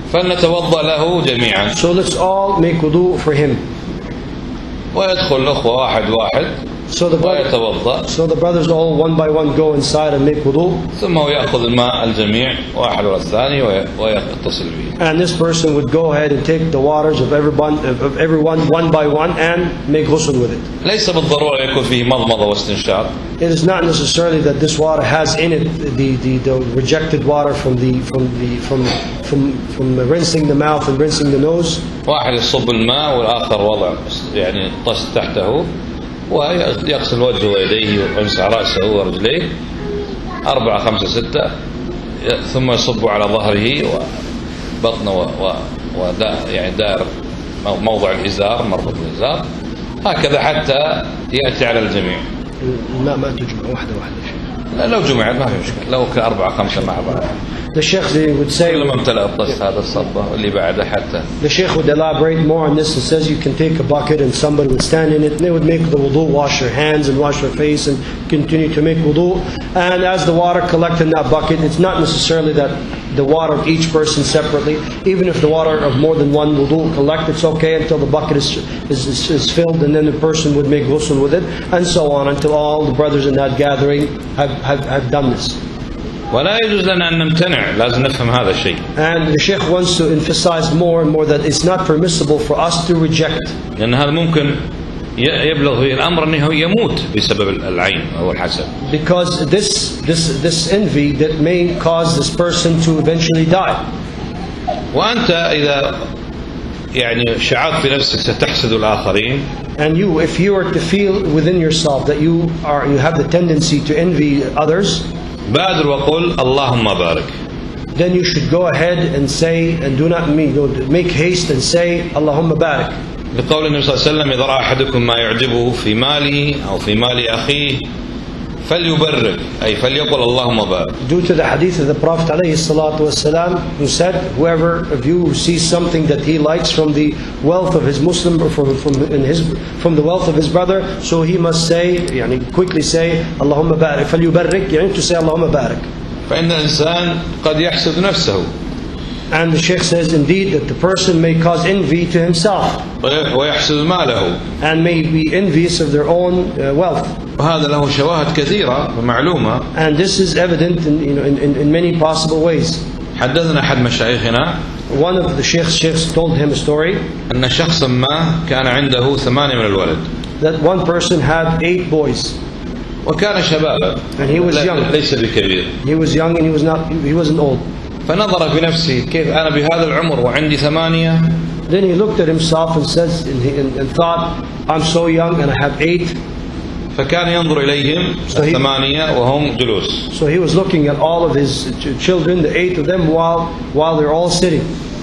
فلنتوضأ له جميعا. So let's all make wudu for him. ويدخل الأخوة واحد واحد So the, brother, ويتوضأ. so the brothers all one by one go inside and make wudu. ثم هو يأخذ الماء الجميع واحد ورا الثاني ويتصل به. And this person would go ahead and take the waters of everyone, of everyone one by one and make ghusl with it. ليس بالضرورة يكون فيه مضمضة واستنشاق. It is not necessarily that this water has in it the, the, the rejected water from the from the from from from rinsing the mouth and rinsing the nose. واحد يصب الماء والآخر وضع يعني طست تحته ويغسل وجهه ويديه ويمسح رأسه ورجليه أربعة خمسة ستة ثم يصب على ظهره وبطنه و ودا يعني دار موضع الإزار مربط الإزار هكذا حتى يأتي على الجميع. الماء ما تجمع واحدة واحدة. لا لو جمعت ما في مشكلة لو كأربعة خمسة مع بعض. The Sheikh would say, the Sheikh would elaborate more on this and says you can take a bucket and somebody would stand in it and they would make the wudu, wash their hands and wash their face and continue to make wudu. And as the water collects in that bucket, it's not necessarily that the water of each person separately. Even if the water of more than one wudu collect, it's okay until the bucket is, is, is, is filled and then the person would make ghusl with it and so on until all the brothers in that gathering have, have, have done this. ولا يجوز لنا أن نمتنع لازم نفهم هذا الشيء. And the Sheikh wants to emphasize more and more that it's not permissible for us to reject. لأن هذا ممكن يبلغ في الأمر أنه يموت بسبب العين أو الحسد. Because this this this envy that may cause this person to eventually die. وأنت إذا يعني شعرت في نفسك ستحسد الآخرين. And you, if you were to feel within yourself that you are you have the tendency to envy others. بادر وقل اللهم بارك. Then you should go ahead and say and do not make haste and say Allahumma barik. لقول النبي صلى الله عليه وسلم إذا رأى أحدكم ما يعجبه في ماله أو في مال أخيه فليبرك أي فليقل اللهم بارك. Due to the hadith of the Prophet عليه الصلاة والسلام who said whoever of you sees something that he likes from the wealth of his Muslim or from from in his from the wealth of his brother, so he must say يعني quickly say اللهم بارك فليبرك يعني to say اللهم بارك. فإن الإنسان قد يحسد نفسه. And the Sheikh says indeed that the person may cause envy to himself. ويحسد ماله. And may be envious of their own uh, wealth. وهذا له شواهد كثيرة ومعلومة. And this is evident in, you know, in, in, in many possible ways. حدثنا أحد مشايخنا. One of the sheikhs, sheikhs told him a story. أن شخصا ما كان عنده ثمانية من الولد. That one person had eight boys. وكان شبابا. And he was young. ليس بكبير. He was young and he was not. He wasn't old. فنظر في نفسه كيف أنا بهذا العمر وعندي ثمانية. Then he looked at himself and says and, he, and, and thought, I'm so young and I have eight. فكان ينظر إليهم الثمانية وهم جلوس. So he was looking at all of his children, the eight of them, while while they're all sitting.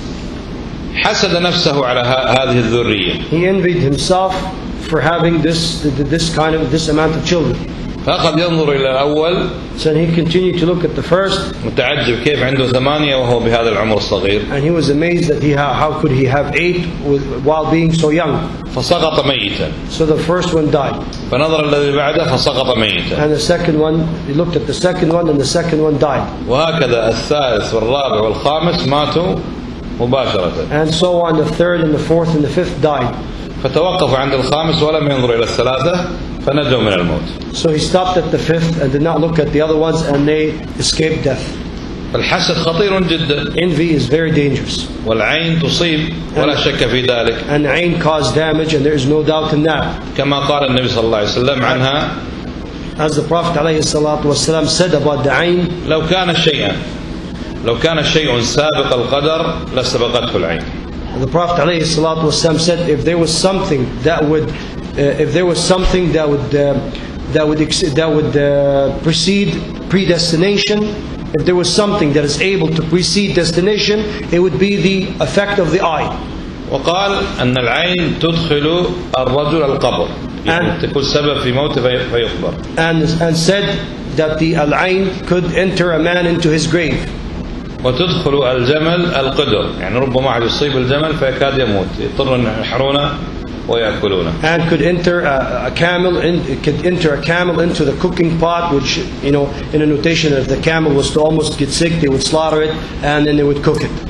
حسد نفسه على هذه الذرية. He envied himself for having this this kind of this amount of children. فأخذ ينظر إلى الأول. So he continued to look at the first. متعجب كيف عنده ثمانية وهو بهذا العمر الصغير. And he was amazed that he how, how could he have eight with, while being so young. فسقط ميتا. So the first one died. فنظر الذي بعده فسقط ميتا. And the second one, he looked at the second one and the second one died. وهكذا الثالث والرابع والخامس ماتوا مباشرة. And so on, the third and the fourth and the fifth died. فتوقف عند الخامس ولم ينظر إلى الثلاثة فنجوا من الموت. So he stopped at the fifth and did not look at the other ones and they escaped death. الحسد خطير جدا. Envy is very dangerous. والعين تصيب ولا شك في ذلك. And ain cause damage and there is no doubt in that. كما قال النبي صلى الله عليه وسلم عنها. As the Prophet عليه الصلاة والسلام said about the ain. لو كان شيئا لو كان شيء سابق القدر لسبقته العين. The Prophet عليه الصلاة والسلام said if there was something that would uh, if there was something that would uh, that would that would uh, precede predestination, if there was something that is able to precede destination, it would be the effect of the eye. وقال أن العين تدخل الرجل القبر يعني تكون سبب في موته فيقبر. And and said that the al-ain could enter a man into his grave. وتدخل الجمل القدر يعني ربما واحد يصيب الجمل فيكاد يموت يضطر أن يحرونه ويأكلونه. And could enter a, a camel in, could enter a camel into the cooking pot, which you know in a notation if the camel was to almost get sick they would slaughter it and then they would cook it.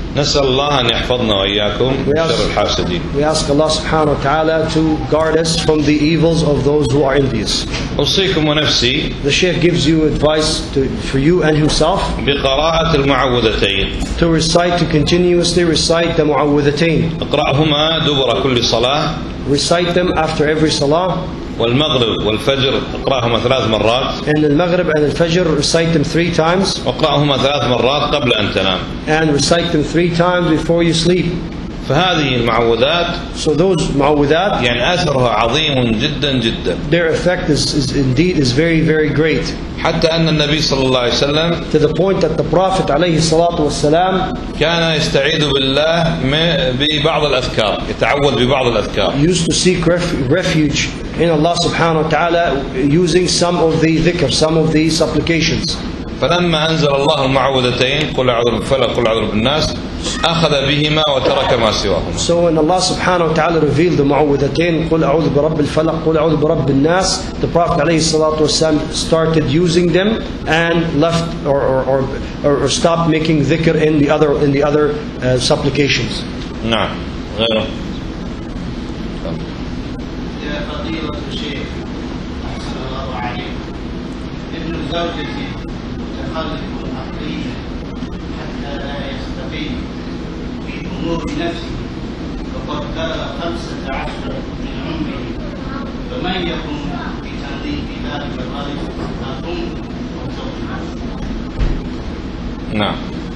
نسأل الله أن يحفظنا وإياكم من شر الحاسدين. We ask Allah subhanahu wa ta'ala to guard us from the evils of those who are envious. أوصيكم ونفسي The Shaykh gives you advice to, for you and himself بقراءة المعوذتين. to recite, to continuously recite the mu'awwidhatayn. اقرأهما دبر كل صلاة. Recite them after every salah. والمغرب والفجر اقرأهما ثلاث مرات. And the Maghrib and the Fajr, recite them three times. واقرأهما ثلاث مرات قبل أن تنام. And recite them three times before you sleep. فهذه المعوذات So those mu'awwidhat, يعني أثرها عظيم جدا جدا. their effect is, is indeed is very very great. حتى أن النبي صلى الله عليه وسلم To the point that the Prophet عليه الصلاة والسلام كان يستعيذ بالله ببعض الأذكار، يتعوذ ببعض الأذكار. used to seek ref, refuge in Allah subhanahu wa ta'ala using some of the dhikr, some of the supplications. فلما أنزل الله المعوذتين قل أعوذ بالفلق قل أعوذ بالناس أخذ بهما وترك ما سواهما. So when Allah subhanahu wa ta'ala revealed the mu'awwidhatayn, قل أعوذ برب الفلق قل أعوذ برب الناس, the Prophet عليه الصلاة والسلام started using them and left or, or, or, or, or stopped making dhikr in the other, in the other uh, supplications. نعم غيره. يا فضيلة الشيخ أحسن الله عليك، ابن زوجتي متخلف عقليا حتى لا يستقيم في أمور نفسه وقد بلغ خمسة عشر من عمره، فمن يقوم بتنظيف ذلك الغريب الأم والزوج؟ نعم.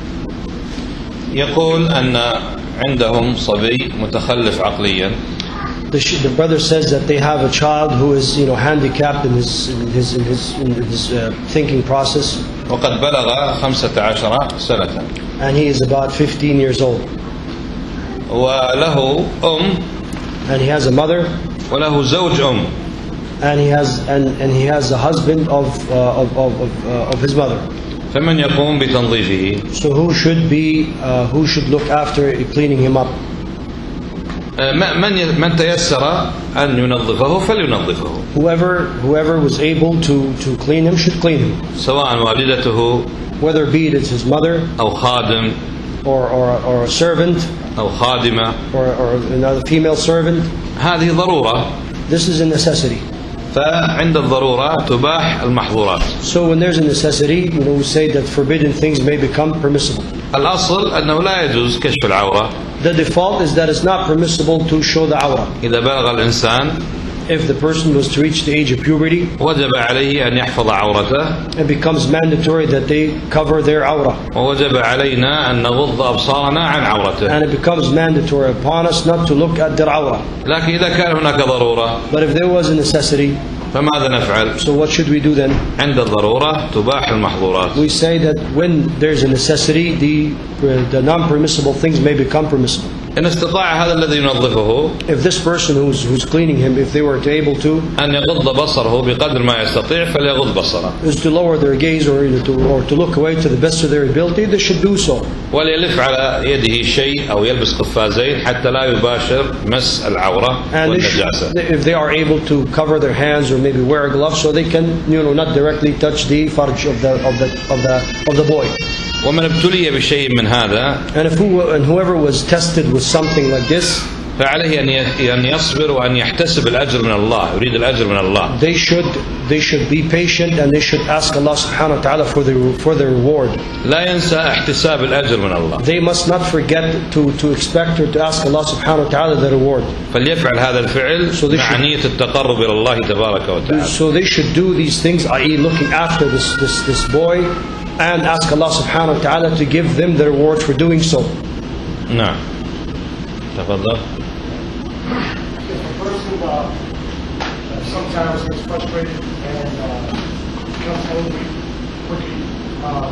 يقول أن عندهم صبي متخلف عقليا. The, the brother says that they have a child who is, you know, handicapped in his in his in his, in his uh, thinking process. وقد بلغ خمسة عشر سنة. And he is about fifteen years old. وله أم. And he has a mother. وله زوج أم. And he has and, and he has a husband of uh, of of of, uh, of his mother. فمن يقوم بتنظيفه؟ So who should be uh, who should look after cleaning him up? من من تيسر أن ينظفه فلينظفه. Whoever whoever was able to to clean him should clean him. سواء والدته Whether be it his mother أو خادم or or, or a servant أو خادمة or or another female servant. هذه ضرورة. This is a necessity. فعند الضرورة تباح المحظورات. So when there's a necessity, you know, we say that forbidden things may become permissible. الأصل أنه لا يجوز كشف العورة. The default is that it's not permissible to show the awrah. إذا بلغ الإنسان If the person was to reach the age of puberty, وجب عليه أن يحفظ عورته. it becomes mandatory that they cover their awrah. ووجب علينا أن نغض أبصارنا عن عورته. And it becomes mandatory upon us not to look at their awrah. لكن إذا كان هناك ضرورة But if there was a necessity, فماذا نفعل؟ so what should we do then? عند الضرورة تباح المحظورات. We say that when there's a necessity, the, the non-permissible things may become permissible. إن استطاع هذا الذي ينظفه If this person who's, who's cleaning him, if they were to able to, أن يغض بصره بقدر ما يستطيع فليغض بصره. is to lower their gaze or to, or to look away to the best of their ability, they should do so. وليلف على يده شيء أو يلبس قفازين حتى لا يباشر مس العورة And they should, والنجاسة. if they are able to cover their hands or maybe wear a glove, so they can, you know, not directly touch the farj of the of the of the of the boy. ومن ابتلي بشيء من هذا And if who, and whoever was tested with something like this, فعليه أن يصبر وأن يحتسب الأجر من الله، يريد الأجر من الله. they should they should be patient and they should ask Allah subhanahu wa ta'ala for the for the reward. لا ينسى احتساب الأجر من الله. They must not forget to to expect or to ask Allah subhanahu wa ta'ala the reward. فليفعل هذا الفعل So they مع should- نية التقرب إلى الله تبارك وتعالى. So they should do these things, that is looking after this this this boy, and ask Allah subhanahu wa ta'ala to give them the reward for doing so. نعم. تفضل. If a person uh, sometimes gets frustrated and uh, becomes angry, what, do you, uh,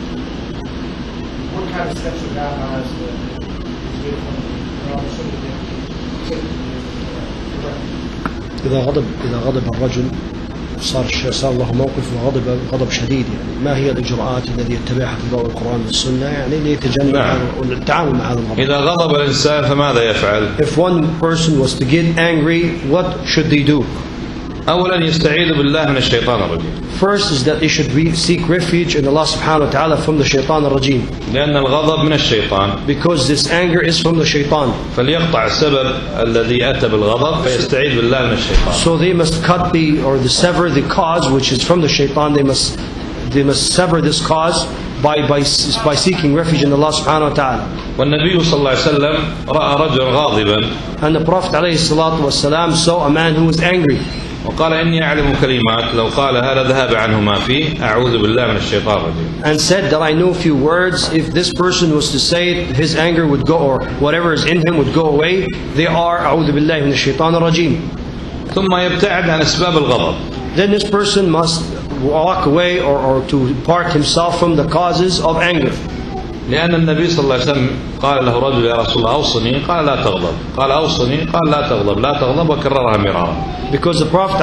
what kind of steps or guidelines to get from the opportunity to correct? إذا غضب إذا غضب الرجل صار صار له موقف وغضب غضب شديد، يعني ما هي الإجراءات التي يتبعها في ضوء القرآن والسنة يعني ليتجنب نعم. التعامل مع هذا الغضب؟ إذا غضب الإنسان فماذا يفعل؟ If one person was to get angry, what should they do? أولا يستعيذ بالله من الشيطان الرجيم. first is that they should re- seek refuge in Allah subhanahu wa ta'ala from the shaitan al-rajim. لأن الغضب من الشيطان. Because this anger is from the shaitan. فليقطع السبب الذي أتى بالغضب فيستعيذ بالله من الشيطان. So they must cut the, or the sever the cause which is from the shaitan. They must, they must sever this cause by, by, by seeking refuge in Allah subhanahu wa ta'ala. والنبي صلى الله عليه وسلم رأى رجلا غاضبا. And the Prophet alayhi salatu wasalam saw a man who was angry. وقال إني أعلم كلمات لو قالها لذهب عنه ما فيه أعوذ بالله من الشيطان الرجيم. And said that I know a few words. If this person was to say it, his anger would go, or whatever is in him would go away. They are أعوذ بالله من الشيطان الرجيم. ثم يبتعد عن أسباب الغضب. Then this person must walk away or, or to part himself from the causes of anger. لأن النبي صلى الله عليه وسلم قال له رجل يا رسول الله أوصني قال لا تغضب قال أوصني قال لا تغضب لا تغضب وكررها مرارا. Because the Prophet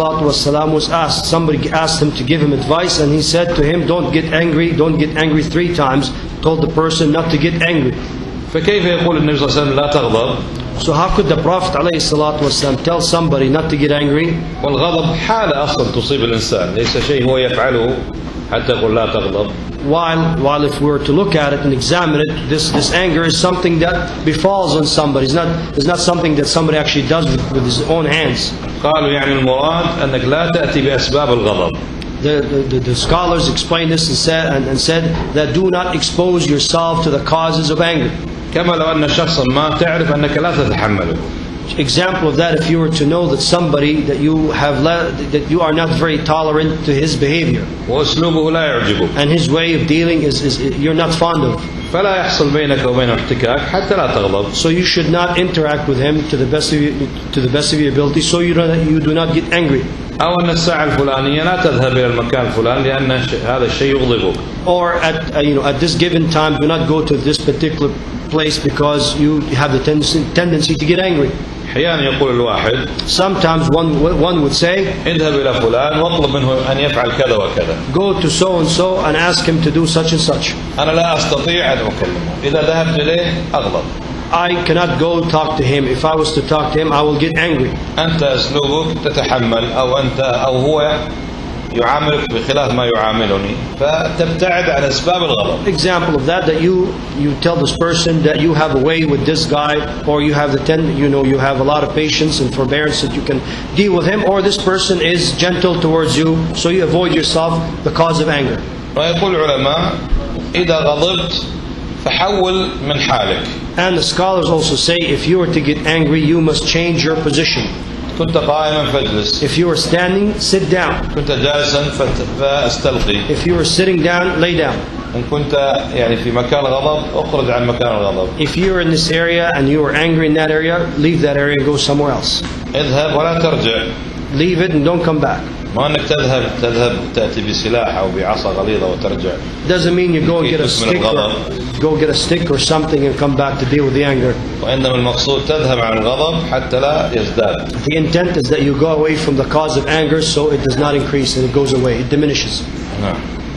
ﷺ was asked, somebody asked him to give him advice, and he said to him, don't get angry, don't get angry three times, told the person not to get angry. فكيف يقول النبي صلى الله عليه وسلم لا تغضب؟ So how could the Prophet ﷺ tell somebody not to get angry? والغضب حالة أصلا تصيب الإنسان ليس شيء هو يفعله حتى يقول لا تغضب. While, while if we were to look at it and examine it, this, this anger is something that befalls on somebody. It's not, it's not something that somebody actually does with, with his own hands. قالوا يعني المراد أنك لا تأتي بأسباب الغضب. The, the, the scholars explained this and said, and, and said that do not expose yourself to the causes of anger. كما لو أن شخصا ما تعرف أنك لا تتحمله. Example of that, if you were to know that somebody that you have le- that you are not very tolerant to his behavior, وأسلوبه لا يعجبك. and his way of dealing is, is you're not fond of. فلا يحصل بينك وبينه احتكاك حتى لا تغضب. So you should not interact with him to the best of your, to the best of your ability, so you don't, you do not get angry. أو أن الساعة الفلانية لا تذهب إلى المكان الفلاني لأن هذا الشيء يغضبك. Or at uh, you know at this given time, do not go to this particular place because you have the tendency, tendency to get angry. أحيانا يقول الواحد Sometimes one one would say, اذهب إلى فلان واطلب منه أن يفعل كذا وكذا. go to so and so and ask him to do such and such. أنا لا أستطيع أن أكلمه. إذا ذهبت إليه أغضب. I cannot go talk to him. If I was to talk to him, I will get angry. أنت أسلوبك تتحمل أو أنت أو هو يعاملك بخلاف ما يعاملني فتبتعد عن أسباب الغضب. Example of that, that you you tell this person that you have a way with this guy, or you have the ten, you know you have a lot of patience and forbearance that you can deal with him, or this person is gentle towards you, so you avoid yourself the cause of anger. ويقول العلماء إذا غضبت فحول من حالك. And the scholars also say, if you were to get angry, you must change your position. كنت قائما فاجلس. If you are standing, sit down. كنت جالسا فاستلقي. If you are sitting down, lay down. إن كنت يعني في مكان غضب اخرج عن مكان الغضب. If you are in this area and you are angry in that area, leave that area and go somewhere else. اذهب ولا ترجع. Leave it and don't come back. ما أنك تذهب تذهب تأتي بسلاح أو بعصا غليظة وترجع. Doesn't mean you go and get a stick or go get a stick or something and come back to deal with the anger. وإنما المقصود تذهب عن الغضب حتى لا يزداد. The intent is that you go away from the cause of anger so it does not increase and it goes away, it diminishes. نعم.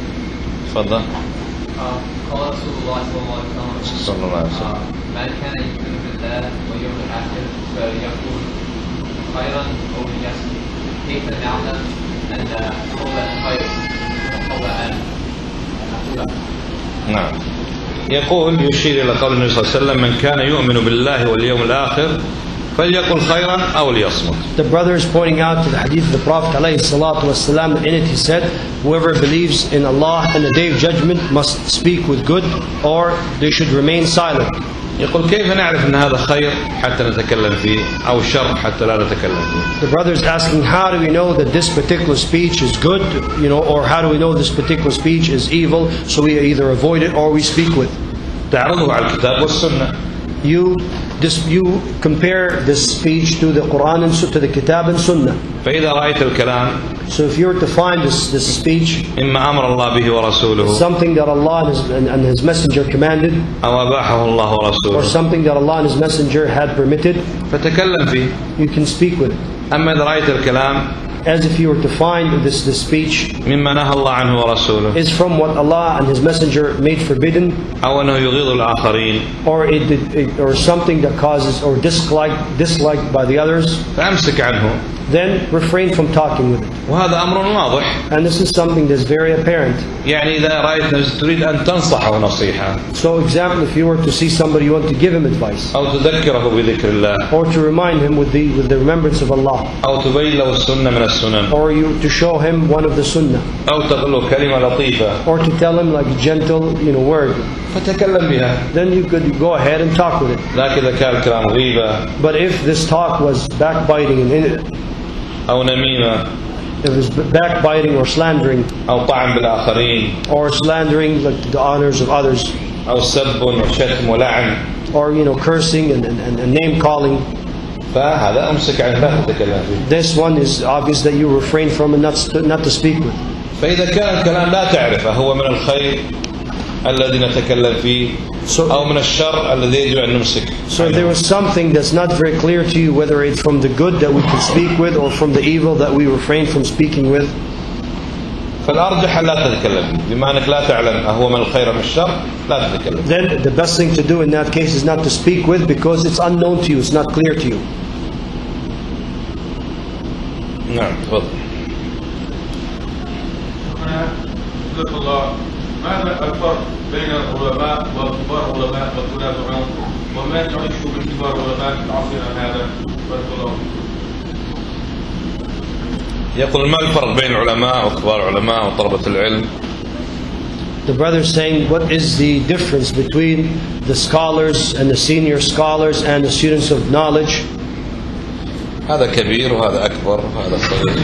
تفضل. قال رسول الله صلى الله عليه وسلم صلى الله عليه وسلم. من كان يؤمن بالله واليوم الآخر فليقول خيرا أو ليصمت. كيف نعلم أن قول الخير وقول أن نقول؟ نعم. يقول يشير إلى قول النبي صلى الله عليه وسلم من كان يؤمن بالله واليوم الآخر فليقل خيرا أو ليصمت. The brother is pointing out to the hadith of the Prophet ﷺ, and in it he said, whoever believes in Allah and the day of judgment must speak with good or they should remain silent. يقول كيف نعرف أن هذا خير حتى نتكلم فيه أو شر حتى لا نتكلم فيه. The brother is asking, how do we know that this particular speech is good, you know, or how do we know this particular speech is evil, so we either avoid it or we speak with. تعرضه على الكتاب والسنة. You this you compare this speech to the Quran and to the Kitab and Sunnah. فإذا رأيت الكلام So if you were to find this this speech إما أمر الله به ورسوله something that Allah and His, and, and His Messenger commanded, أو أباحه الله or ورسوله something that Allah and His Messenger had permitted, فتكلم فيه. you can speak with it. أما إذا رأيت الكلام As if you were to find this this speech مما نهى الله عنه ورسوله is from what Allah and His Messenger made forbidden, أو أنه يغيظ الآخرين or it, it or something that causes or dislike disliked by the others, فأمسك عنه. then refrain from talking with it. وهذا أمر واضح. And this is something that's very apparent. يعني إذا رأيت تريد أن تنصحه نصيحة So example, if you were to see somebody, you want to give him advice أو تذكره بذكر الله or to remind him with the, with the remembrance of Allah, أو تبين له السنة من السنن or you to show him one of the sunnah, أو تقول له كلمة لطيفة or to tell him like a gentle, you know, word, فتكلم بها. then you could go ahead and talk with it. لكن إذا كان الكلام غيبة But if this talk was backbiting and in- أو نميمة if it was backbiting or slandering, أو طعن بالآخرين or slandering like the honors of others, أو سب وشتم ولعن or you know, cursing and, and, and name calling, فهذا أمسك عنه لا تتكلم فيه. this one is obvious that you refrain from and not to, not to speak with. فإذا كان الكلام لا تعرفه هو من الخير الذي نتكلم فيه So- أو من الشر الذي يجب أن نمسك. So if there was something that's not very clear to you, whether it's from the good that we can speak with or from the evil that we refrain from speaking with, فالأرجح لا تتكلم فيه. بما أنك لا تعلم هو من الخير من الشر لا تتكلم. then the best thing to do in that case is not to speak with, because it's unknown to you, it's not clear to you. نعم تفضل. جزاك الله. ماذا الفرق بين العلماء وكبار العلماء وطلاب العلم وما تعيش بالكبار العلماء في عصرنا هذا؟ بارك الله فيكم. يقول ما الفرق بين العلماء وكبار العلماء وطلبة العلم؟ The brother is saying, what is the difference between the scholars and the senior scholars and the students of knowledge? هذا كبير وهذا أكبر وهذا صغير.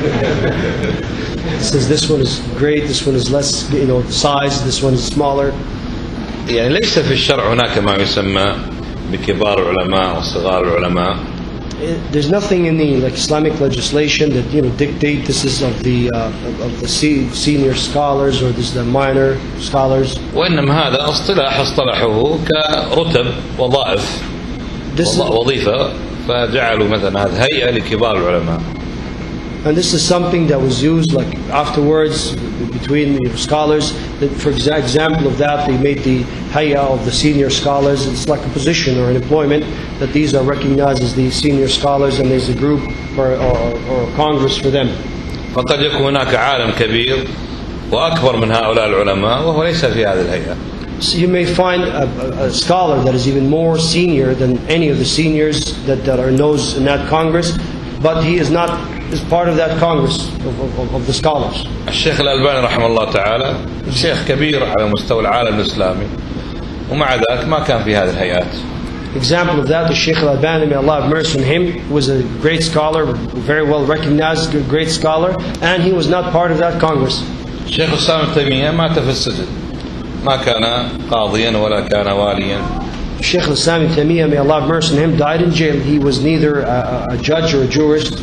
He says this one is great, this one is less, you know, size, this one is smaller. يعني ليس في الشرع هناك ما يسمى بكبار العلماء وصغار العلماء. There's nothing in the like Islamic legislation that, you know, dictate this is of the uh, of of the se- senior scholars or this is the minor scholars. وإنما هذا اصطلاح اصطلحوه كرتب وظائف This is, وظيفة فجعلوا مثلا هذه هيئة لكبار العلماء. and this is something that was used like afterwards between the scholars. That, for exa- example of that, they made the hayya of the senior scholars. It's like a position or an employment that these are recognized as the senior scholars, and there's a group or, or, or a congress for them. فقد يكون هناك عالم كبير وأكبر من هؤلاء العلماء وهو ليس في هذه الهيئة. So you may find a, a, a scholar that is even more senior than any of the seniors that, that are known in that congress, but he is not is part of that congress of, of, of the scholars. الشيخ الألباني رحمه الله تعالى شيخ كبير على مستوى العالم الإسلامي ومع ذلك ما كان في هذه الهيئات. Example of that, the Sheikh Al-Albani, may Allah have mercy on him, was a great scholar, very well recognized, great scholar, and he was not part of that congress. الشيخ الإسلام ابن تيمية مات في السجن ما كان قاضيا ولا كان واليا. Sheikh Al-Islam ibn Taymiyyah, may Allah have mercy on him, died in jail. He was neither a, a judge or a jurist.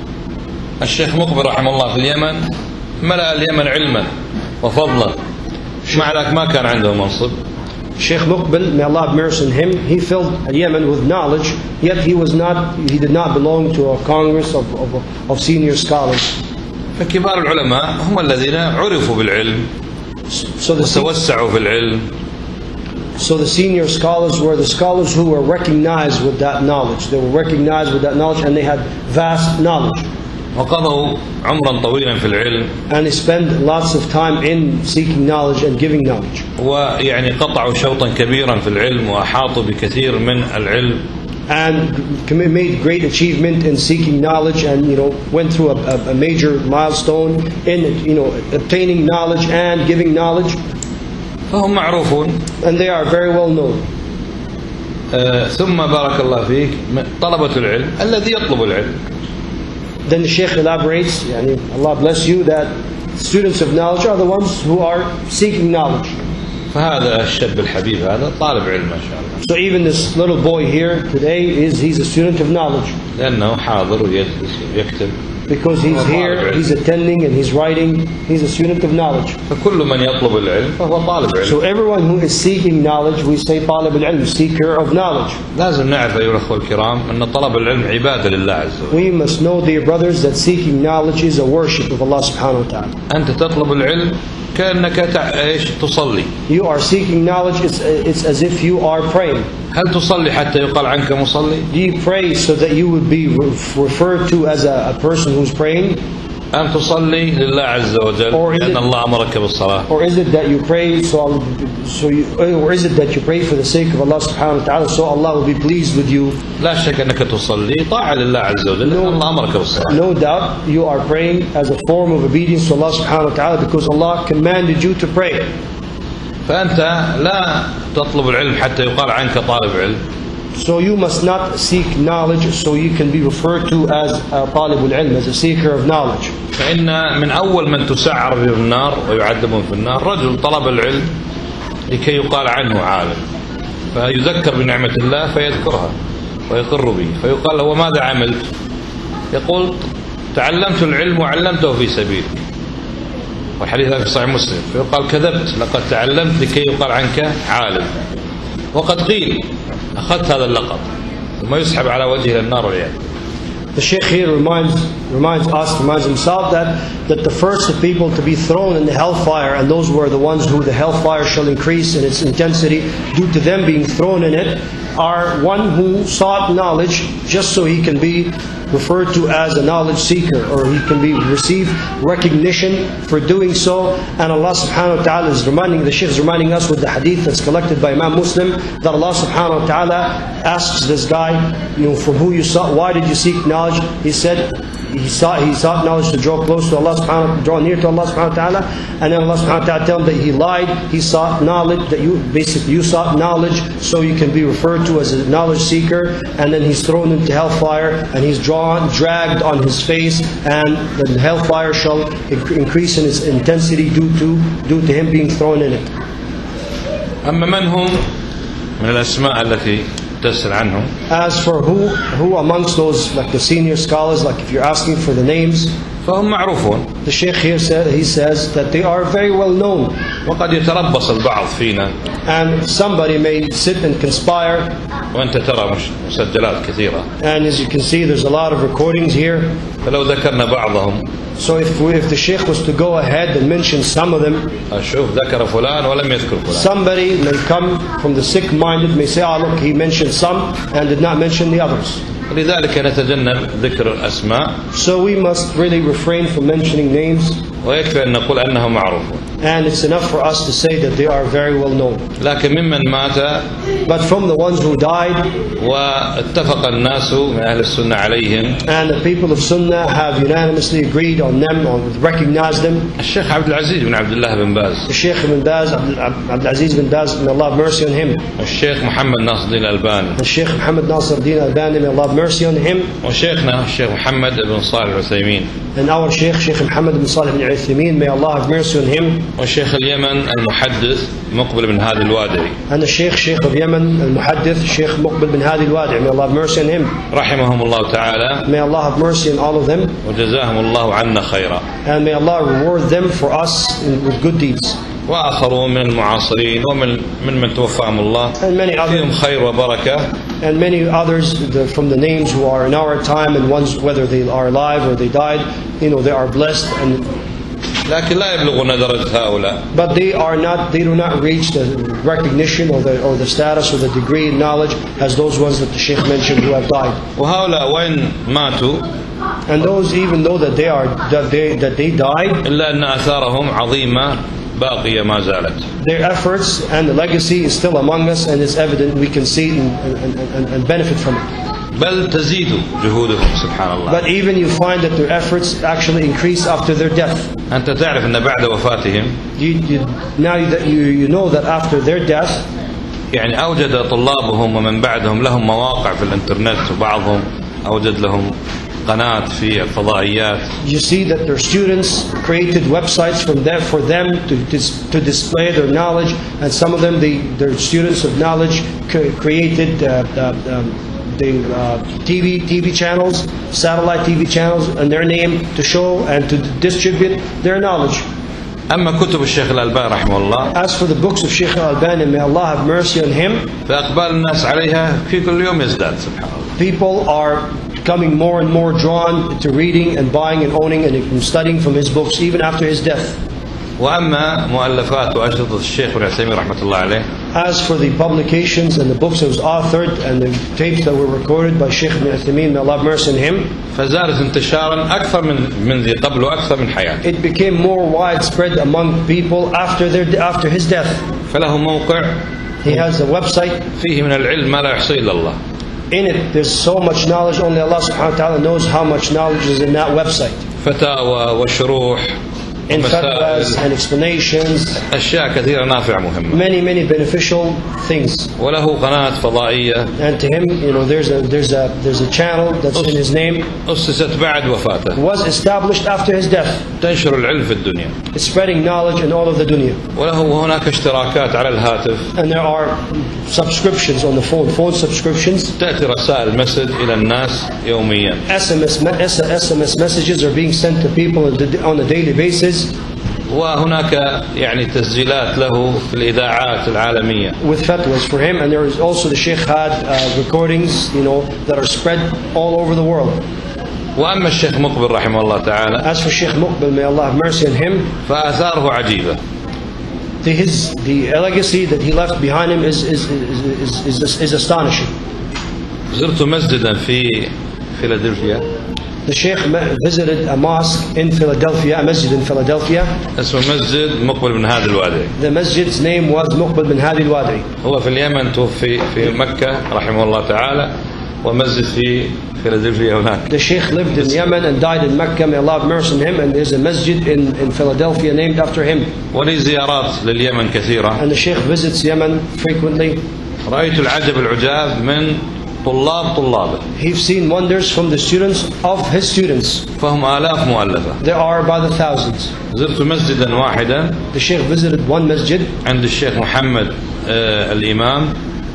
الشيخ مقبل رحمه الله في اليمن ملأ اليمن علما وفضلا مع ذلك ما كان عنده منصب. Sheikh Muqbil, may Allah have mercy on him, he filled Yemen with knowledge, yet he was not, he did not belong to a congress of, of, of senior scholars. فكبار العلماء هم الذين عرفوا بالعلم So the, se- وتوسعوا في العلم so the senior scholars were the scholars who were recognized with that knowledge. They were recognized with that knowledge and they had vast knowledge. وقضوا عمرا طويلا في العلم And they spent lots of time in seeking knowledge and giving knowledge. ويعني قطعوا شوطا كبيرا في العلم وأحاطوا بكثير من العلم And commi- made great achievement in seeking knowledge, and you know went through a, a, a major milestone in you know obtaining knowledge and giving knowledge, فهم معروفون. and they are very well known. آه ثم بارك الله فيك طلبة العلم الذي يطلب العلم. Then the Sheikh elaborates, yani, Allah bless you, that students of knowledge are the ones who are seeking knowledge. فهذا الشاب الحبيب هذا طالب علم ما شاء الله. So even this little boy here today is he's a student of knowledge لأنه حاضر ويجلس ويكتب. because he's here, he's attending and he's writing. He's a student of knowledge. فكل من يطلب العلم فهو طالب علم. So everyone who is seeking knowledge, we say طالب العلم, seeker of knowledge. لازم نعرف أيها الأخوة الكرام أن طلب العلم عبادة لله عز وجل. We must know, dear brothers, that seeking knowledge is a worship of Allah subhanahu wa ta'ala. أنت تطلب العلم كأنك تع- إيش تصلي. You are seeking knowledge, it's, it's as if you are praying. هل تصلي حتى يقال عنك مصلي؟ Do you pray so that you would be re- referred to as a, a person who's praying? أم تصلي لله عز وجل Or is لأن it- الله أمرك بالصلاة؟ Or is it that you pray so, so you, or is it that you pray for the sake of Allah subhanahu wa ta'ala so Allah will be pleased with you? لا شك أنك تصلي طاعة لله عز وجل لأن الله أمرك بالصلاة. No doubt you are praying as a form of obedience to Allah subhanahu wa ta'ala because Allah commanded you to pray. فأنت لا تطلب العلم حتى يقال عنك طالب علم. So you must not seek knowledge so you can be referred to as a talibul ilm, as a seeker of knowledge. فإن من أول من تسعر في النار ويعذبون في النار رجل طلب العلم لكي يقال عنه عالم، فيذكر بنعمة الله فيذكرها ويقر به، فيقال له ماذا عملت؟ يقول تعلمت العلم وعلمته في سبيلك، والحديث في صحيح مسلم، فيقال كذبت لقد تعلمت لكي يقال عنك عالم. وقد قيل أخذت هذا اللقب ثم يسحب على وجهه النار والعياذ. The Shaykh here reminds reminds us, reminds himself that, that the first of people to be thrown in the hellfire, and those were the ones who the hellfire shall increase in its intensity due to them being thrown in it, are one who sought knowledge just so he can be referred to as a knowledge seeker, or he can be receive recognition for doing so. And Allah subhanahu wa ta'ala is reminding, the Shaykh is reminding us with the hadith that's collected by Imam Muslim, that Allah subhanahu wa ta'ala asks this guy, you know, from who you sought, why did you seek knowledge? He said he sought, he sought knowledge to draw close to Allah subhanahu wa ta'ala, draw near to Allah subhanahu wa ta'ala. And then Allah subhanahu wa ta'ala tell him that he lied, he sought knowledge, that you basically you sought knowledge so you can be referred to as a knowledge seeker. And then he's thrown into hellfire and he's drawn, dragged on his face, and the hellfire shall increase in its intensity due to due to him being thrown in it. أما من هم من الأسماء التي تسأل عنهم As for who who amongst those, like the senior scholars, like if you're asking for the names, فهم معروفون، the Shaykh here said, he says that they are very well known. وقد يتربص البعض فينا And somebody may sit and conspire, وأنت ترى مش- مسجلات كثيرة، and as you can see there's a lot of recordings here. فلو ذكرنا بعضهم So if we, if the Shaykh was to go ahead and mention some of them, أشوف ذكر فلان ولم يذكر فلان. somebody may come from the sick-minded, may say, ah look, he mentioned some and did not mention the others. لذلك نتجنب ذكر الأسماء، So we must really refrain from mentioning names, ويكفي أن نقول أنهم معروفون. and it's enough for us to say that they are very well known. لكن ممن مات But from the ones who died, واتفق الناس من أهل السنة عليهم and the people of Sunnah have unanimously agreed on them, or recognized them, الشيخ عبد العزيز بن عبد الله بن باز، the Shaykh ibn Baz, Abdul Aziz bin Baz, may Allah have mercy on him, والشيخ محمد ناصر الدين الألباني، the Shaykh Muhammad Nasir al-Din al-Albani, may Allah have mercy on him, وشيخنا الشيخ محمد بن صالح العثيمين، and our Shaykh, Shaykh Muhammad bin Salih bin Uthaymeen, may Allah have mercy on him, وشيخ اليمن المحدث مقبل بن هادي الوادعي and the Shaykh, Shaykh of Yemen, al-Muhaddith, Shaykh Muqbil bin Hadi al-Wadi', may Allah have mercy on him. رحمهم الله تعالى May Allah have mercy on all of them, وجزاهم الله عنا خيرا. and may Allah reward them for us in, with good deeds. وآخرون من المعاصرين ومن من من توفاهم الله And many فيهم others, خير وبركة، and many others the, from the names who are in our time, and ones whether they are alive or they died, you know, they are blessed, and لكن لا يبلغون درجة هؤلاء. but they are not, they do not reach the recognition or the or the status or the degree in knowledge as those ones that the Shaykh mentioned who have died. وهؤلاء وإن ماتوا And those, even though that they are that they that they died, إلا أن آثارهم عظيمة باقية ما زالت. their efforts and the legacy is still among us, and it's evident, we can see it and, and, and, and benefit from it. بل تزيد جهودهم سبحان الله. But even you find that their efforts actually increase after their death. أنت تعرف أن بعد وفاتهم You, you, now that you, you know that after their death, يعني أوجد طلابهم ومن بعدهم لهم مواقع في الإنترنت، وبعضهم أوجد لهم قناة في الفضائيات. you see that their students created websites from them for them to dis, to display their knowledge, and some of them, the their students of knowledge c- created uh, uh, um, the uh, T V T V channels, satellite T V channels, and their name to show and to distribute their knowledge. أما كتب الشيخ الألباني رحمه الله As for the books of Shaykh al-Albani, may Allah have mercy on him, فإقبال الناس عليها في كل يوم يزداد سبحان الله. people are becoming more and more drawn to reading and buying and owning and studying from his books even after his death. وأما مؤلفات وأشرطة الشيخ ابن عثيمين رحمة الله عليه، As for the publications and the books that was authored and the tapes that were recorded by Sheikh Ibn Uthaymeen, may Allah have mercy on him, فزادت انتشارا أكثر من من ذي قبل وأكثر من حياته. it became more widespread among people after their after his death. فله موقع He has a website. فيه من العلم ما لا يحصيه إلا الله. In it, there's so much knowledge. Only Allah subhanahu wa ta'ala knows how much knowledge is in that website. فتاوى وشروح In fatwas ومسائل، and explanations, أشياء كثيرة نافعة مهمة. many, many beneficial things. وله قناة فضائية And to him, you know, there's a there's a there's a channel that's in his name, أسست بعد وفاته was established after his death. تنشر العلم في الدنيا. It's spreading knowledge in all of the dunya. وله هناك اشتراكات على الهاتف، And there are subscriptions on the phone, phone subscriptions. تأتي رسائل مسج إلى الناس يوميا. S M S, me- S M S messages are being sent to people on a daily basis. وهناك يعني تسجيلات له في الإذاعات العالمية. With fatwas for him, and there is also the Sheikh had uh, recordings, you know, that are spread all over the world. وأما الشيخ مقبل رحمه الله تعالى As for Sheikh Muqbil, may Allah have mercy on him, فآثاره عجيبة. the, his the legacy that he left behind him is is is is, is, is astonishing. زرت مسجدا في فيلادلفيا The Sheikh visited a mosque in Philadelphia, a masjid in Philadelphia. اسمه مسجد مقبل بن هادي الوادعي. The masjid's name was Muqbil bin Hadi al-Wadi. هو في اليمن توفي في مكة رحمه الله تعالى، ومسجد في فيلادلفيا هناك. The Sheikh lived in Yemen and died in Mecca. May Allah have mercy on him. And there's a masjid in, in Philadelphia named after him. ولي زيارات لليمن كثيرة. And the Sheikh visits Yemen frequently. رأيت العجب العجاب من طلاب طلابه. He's seen wonders from the students of his students. فهم آلاف مؤلفة. There are by the thousands. زرت مسجدا واحدا The Sheikh visited one masjid. عند الشيخ محمد آه الإمام.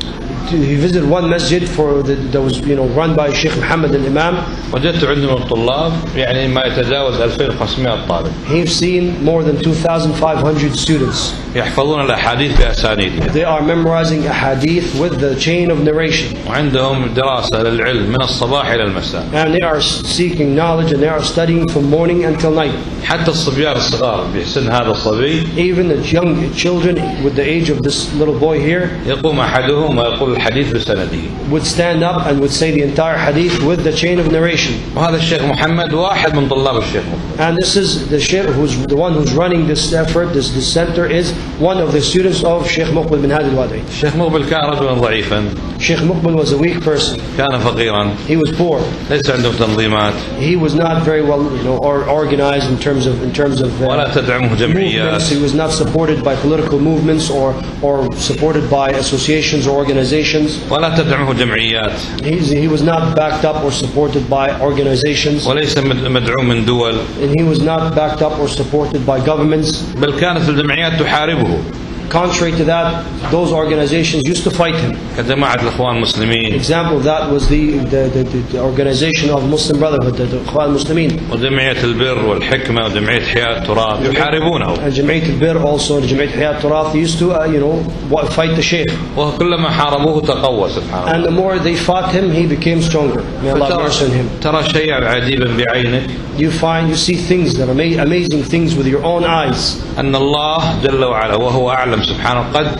He visited one masjid for the, that was you know run by Sheikh Muhammad al-Imam. وجدت عندهم الطلاب يعني ما يتجاوز ألفين وخمسمائة طالب. He's seen more than two thousand five hundred students. يحفظون الأحاديث بأسانيدها. They are memorizing a hadith with the chain of narration. وعندهم دراسة للعلم من الصباح إلى المساء. And they are seeking knowledge and they are studying from morning until night. حتى الصبيان الصغار بسن هذا الصبي Even the young children with the age of this little boy here يقوم أحدهم ويقول الحديث بسنده. would stand up and would say the entire hadith with the chain of narration. وهذا الشيخ محمد واحد من طلاب الشيخ محمد. And this is the sheikh who's the one who's running this effort. This, this center is one of the students of Sheikh Muqbil bin Hadi al-Wadi. الشيخ مقبل كان رجلا ضعيفا. Sheikh Muqbil was a weak person. كان فقيرا. He was poor. ليس عنده تنظيمات. He was not very well, you know, or organized in terms of in terms of uh, ولا تدعمه جمعيات. movements. He was not supported by political movements or or supported by associations or organizations. ولا تدعمه جمعيات. He's, he was not backed up or supported by organizations. وليس مدعوم من دول. And he was not backed up or supported by governments. بل كانت الجمعيات تحاربه. Contrary to that, those organizations used to fight him. كجماعة الإخوان المسلمين. Example of that was the, the, the, the organization of Muslim Brotherhood, the, the Ikhwan Muslimin. وجمعية البر والحكمة وجمعية حياة التراث يحاربونه. And Jama'at al-Bir also, and Jama'at Hayat Turath used to, uh, you know, fight the Sheikh. وكلما حاربوه تقوى سبحان الله. And the more they fought him, he became stronger. May Allah have mercy on him. ترى شيئا عجيبا بعينك. You find, you see things that are ama- amazing things with your own eyes. أن الله جل وعلا وهو أعلم سبحانه قد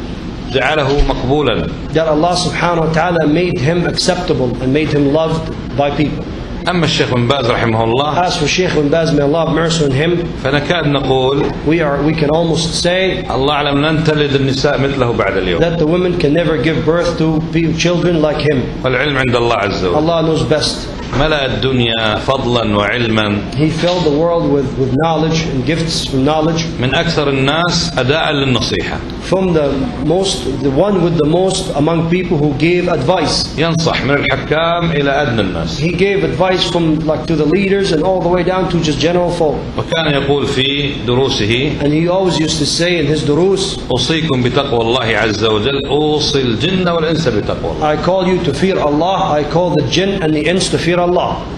جعله مقبولا. That Allah subhanahu wa ta'ala made him acceptable and made him loved by people. أما الشيخ بن باز رحمه الله As for Sheikh Ibn Baz, may Allah have mercy on him, فنكاد نقول we are we can almost say الله أعلم لن تلد النساء مثله بعد اليوم. that the women can never give birth to pe- children like him. والعلم عند الله عز وجل. Allah knows best. ملأ الدنيا فضلا وعلما. He filled the world with, with knowledge and gifts from knowledge. من أكثر الناس أداء للنصيحة. From the most, the one with the most among people who gave advice. ينصح من الحكام إلى أدنى الناس. He gave advice from like to the leaders and all the way down to just general folk. وكان يقول في دروسه And he always used to say in his durus, أوصيكم بتقوى الله عز وجل أوصي الجن والإنس بتقوى الله. I call you to fear Allah, I call the jinn and the ins to fear Allah.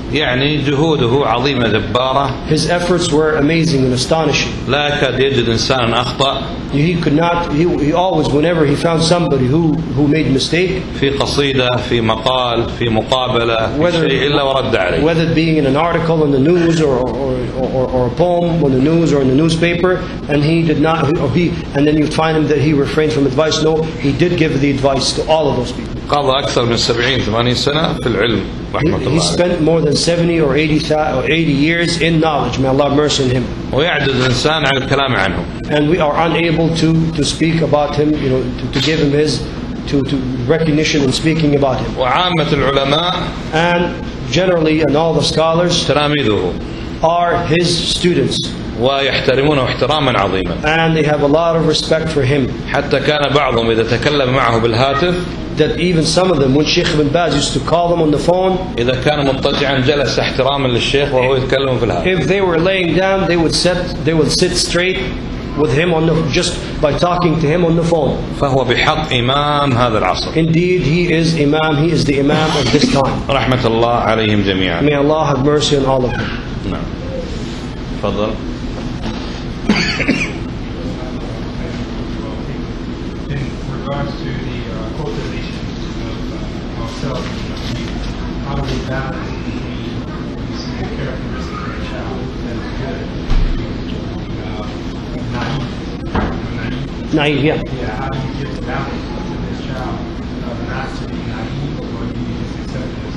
يعني جهوده عظيمة جبارة. His efforts were amazing and astonishing. لا يكاد يجد إنسانا أخطأ. He could not, he, he always, whenever he found somebody who, who made a mistake, في قصيدة، في مقال، في مقابلة، في شيء إلا ورد عليه. whether it being in an article in the news or, or, or, or a poem on the news or in the newspaper, and he did not, or he, and then you'd find him that he refrained from advice. No, he did give the advice to all of those people. قضى أكثر من سبعين ثمانين سنة في العلم رحمة He, الله he عليه. spent more than seventy or eighty, or eighty years in knowledge. May Allah have mercy on him. ويعجز الإنسان عن الكلام عنه. And we are unable to, to speak about him, you know, to, to give him his, to, to recognition in speaking about him. وعامة العلماء And generally, and all the scholars تلاميذه are his students. ويحترمونه احتراما عظيما. And they have a lot of respect for him. حتى كان بعضهم إذا تكلم معه بالهاتف That even some of them, when Sheikh Ibn Baz used to call them on the phone, إذا كان مضطجعا جلس احتراما للشيخ وهو يتكلم في الهاتف. if they were laying down, they would sit, they would sit straight with him on the, just by talking to him on the phone. فهو بحق إمام هذا العصر. Indeed, he is Imam. He is the Imam of this time. رحمة الله عليهم جميعا. May Allah have mercy on all of them. نعم. تفضل. In regards to the uh, cultivation of uh, ourselves, how do we balance between these characteristics of a child that is good, uh, naive, naive? Naive, yeah. Yeah, how do you get the balance to this child of not to be naive, or do you just accept it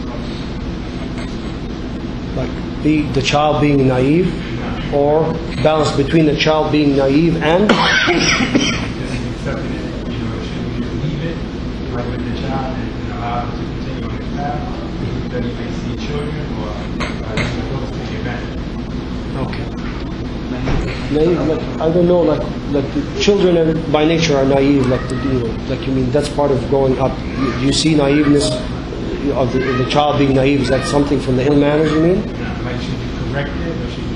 as Like be the child being naive, or balance between the child being naive and accepting it, you know, should we just leave it, like with the child, and you know, allow him to continue on his path, that he may see children, or uh, just adults take advantage? okay. Naive, like I don't know, like like the children are, by nature are naive, like the, you know, like you mean that's part of growing up. You, do you see naiveness of the, the child being naive? Is that something from the ill manners? You mean? Like, should you correct it, or should you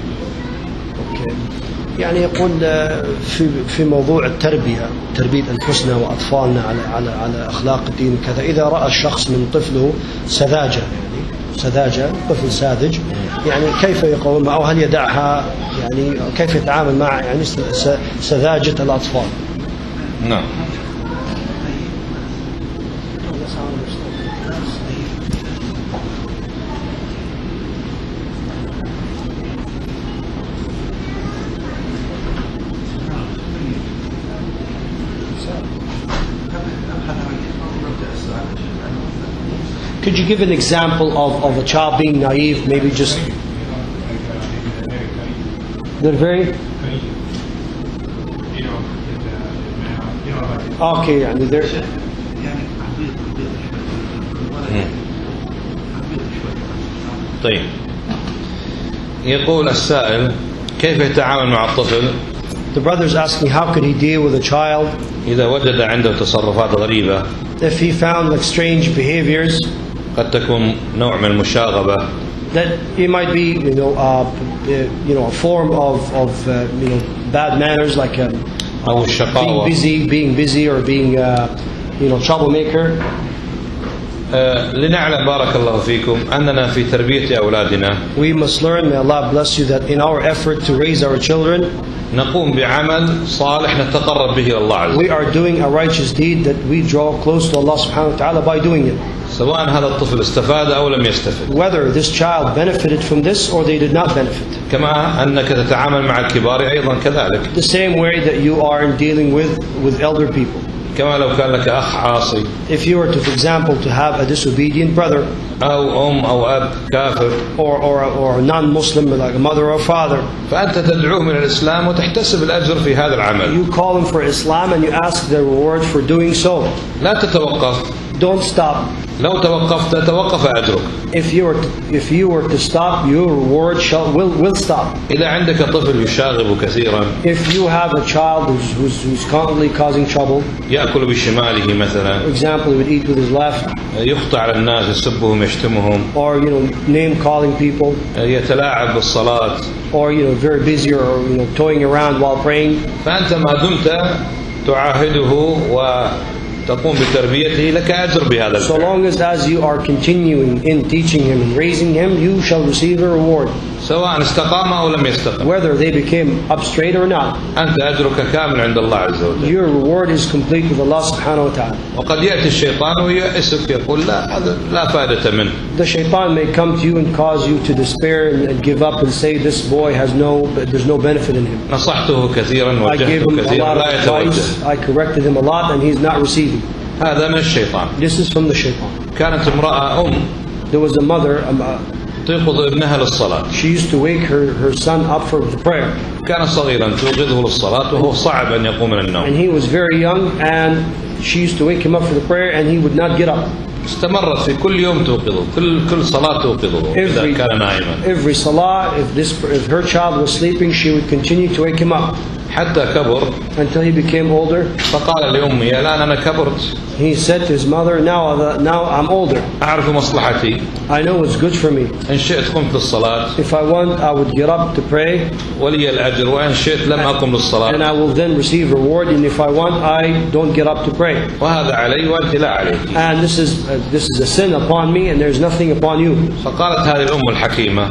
يعني يقول في في موضوع التربية، تربية أنفسنا وأطفالنا على على على أخلاق الدين وكذا، إذا رأى الشخص من طفله سذاجة، يعني سذاجة، طفل ساذج، يعني كيف يقومها أو هل يدعها، يعني كيف يتعامل مع يعني سذاجة الأطفال؟ نعم. Could you give an example of, of a child being naive? Maybe just they're very okay. يعني they're طيب. يقول السائل كيف يتعامل مع الطفل The brother is asking how could he deal with a child إذا وجد عنده تصرفات غريبة if he found like strange behaviors قد تكون نوع من المشاغبة that it might be you know uh, you know a form of of uh, you know bad manners like um, أو being الشقاوة. busy being busy or being uh, you know troublemaker. آه، لنعلم بارك الله فيكم أننا في تربية أولادنا We must learn, may Allah bless you, that in our effort to raise our children, نقوم بعمل صالح نتقرب به إلى الله عز وجل. we are doing a righteous deed that we draw close to Allah subhanahu wa ta'ala by doing it. سواء هذا الطفل استفاد أو لم يستفد. Whether this child benefited from this or they did not benefit. كما أنك تتعامل مع الكبار أيضا كذلك. The same way that you are in dealing with, with elder people. كما لو كان لك أخ عاصي If you were to, for example, to have a disobedient brother أو أم أو أب كافر or, or, or a non-Muslim like a mother or father, فأنت تدعوه من الإسلام وتحتسب الأجر في هذا العمل. you call him for Islam and you ask the reward for doing so. لا تتوقف. Don't stop. لو توقفت توقف أجرك. If you were to, if you were to stop, your reward shall will will stop. إذا عندك طفل يشاغب كثيرا If you have a child who's who's, who's constantly causing trouble, يأكل بشماله مثلا for example, he would eat with his left, يخطئ على الناس يسبهم يشتمهم or you know, name calling people, يتلاعب بالصلاة or you know, very busy or you know, toying around while praying. فأنت ما دمت تعاهده تقوم بتربيته لك أجر بهذا So الفعل. long as, as you are continuing in teaching him and raising him, you shall receive a reward. سواء استقام أو لم يستقم Whether they became up straight or not, أنت أجرك كامل عند الله عز وجل. your reward is complete with Allah subhanahu wa ta'ala. وقد يأتي الشيطان ويأسك يقول لا هذا لا فائدة منه. The shaitan may come to you and cause you to despair and, and give up and say this boy has no, there's no benefit in him. نصحته كثيرا I gave وجهته him a كثيرا lot لا of يتوجه. advice, I corrected him a lot and he's not receiving. هذا من الشيطان. This is from the shaitan. كانت امرأة أم There was a mother, um, uh, تيقظ ابنها للصلاة. she used to wake her, her son up for the prayer. كان صغيرا توقظه للصلاة وهو صعب أن يقوم من And النوم. he was very young and she used to wake him up for the prayer and he would not get up. استمرت في كل يوم توقظه كل كل صلاة توقظه إذا Every, كان نائما. every salah, if, this, if her child was sleeping, she would continue to wake him up حتى كبر until he became older. فقال لأمي الآن أنا كبرت He said to his mother, now, the, now I'm older. أعرف مصلحتي I know what's good for me. إن شئت قمت للصلاة If I want, I would get up to pray ولي الأجر وإن شئت لم أقم and للصلاة I will then receive reward. And if I want, I don't get up to pray. وهذا علي وأنت لا عليك. And this is, uh, this is a sin upon me and there's nothing upon you. فقالت هذه الأم الحكيمة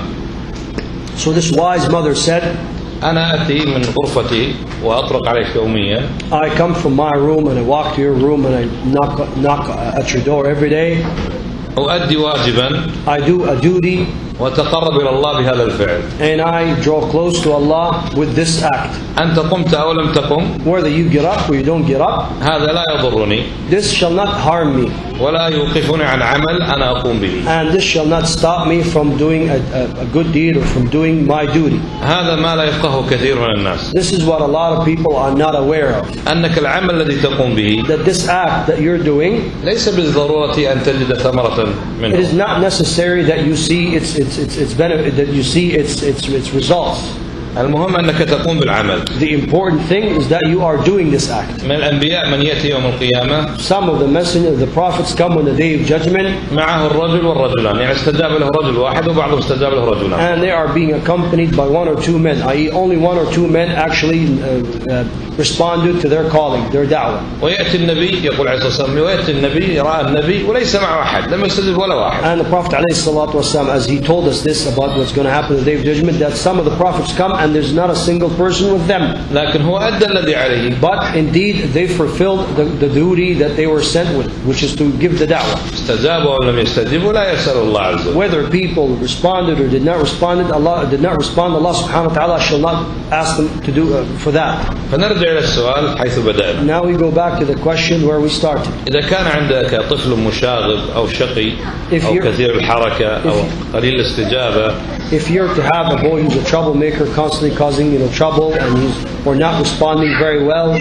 So this wise mother said, أنا أتي من غرفتي وأطرق عليك يوميا I come from my room and I walk to your room and I knock, knock at your door every day. أؤدي واجبا I do a duty وتقرب إلى الله بهذا الفعل. and I draw close to Allah with this act. أنت قمت أو لم تقم Whether you get up or you don't get up, هذا لا يضرني this shall not harm me ولا يوقفني عن عمل أنا أقوم به. and this shall not stop me from doing a, a, a good deed or from doing my duty. هذا ما لا يفقهه كثير من الناس. This is what a lot of people are not aware of. أنك العمل الذي تقوم به That this act that you're doing, ليس بالضرورة أن تجد ثمرة it is منه. not necessary that you see its its its, its benefit, that you see its its its results. المهم أنك تقوم بالعمل. The important thing is that you are doing this act. من الأنبياء من يأتي يوم القيامة Some of the messengers, the prophets come on the day of judgment معه الرجل والرجلان، يعني استجاب له رجل واحد وبعضهم استجاب له رجلان. and they are being accompanied by one or two men, that is only one or two men actually uh, uh, responded to their calling, their da'wah. ويأتي النبي يقول عليه الصلاة والسلام ويأتي النبي رأى النبي وليس معه أحد لم يستجب ولا واحد. And the Prophet ﷺ, as he told us this about what's going to happen on the day of judgment, that some of the prophets come and there's not a single person with them. لكن هو أدى الذي عليه. But indeed they fulfilled the, the duty that they were sent with, which is to give the da'wah. استجابوا أو لم يستجيبوا لا يسأل الله عز وجل. Whether people responded or did not respond, Allah did not respond, Allah subhanahu wa ta'ala shall not ask them to do uh, for that. فنرجع إلى السؤال حيث بدأنا. Now we go back to the question where we started. إذا كان عندك طفل مشاغب أو شقي If أو you're- كثير الحركة أو قليل الاستجابة If you're to have a boy who's a troublemaker, constantly causing you know trouble, and he's or not responding very well,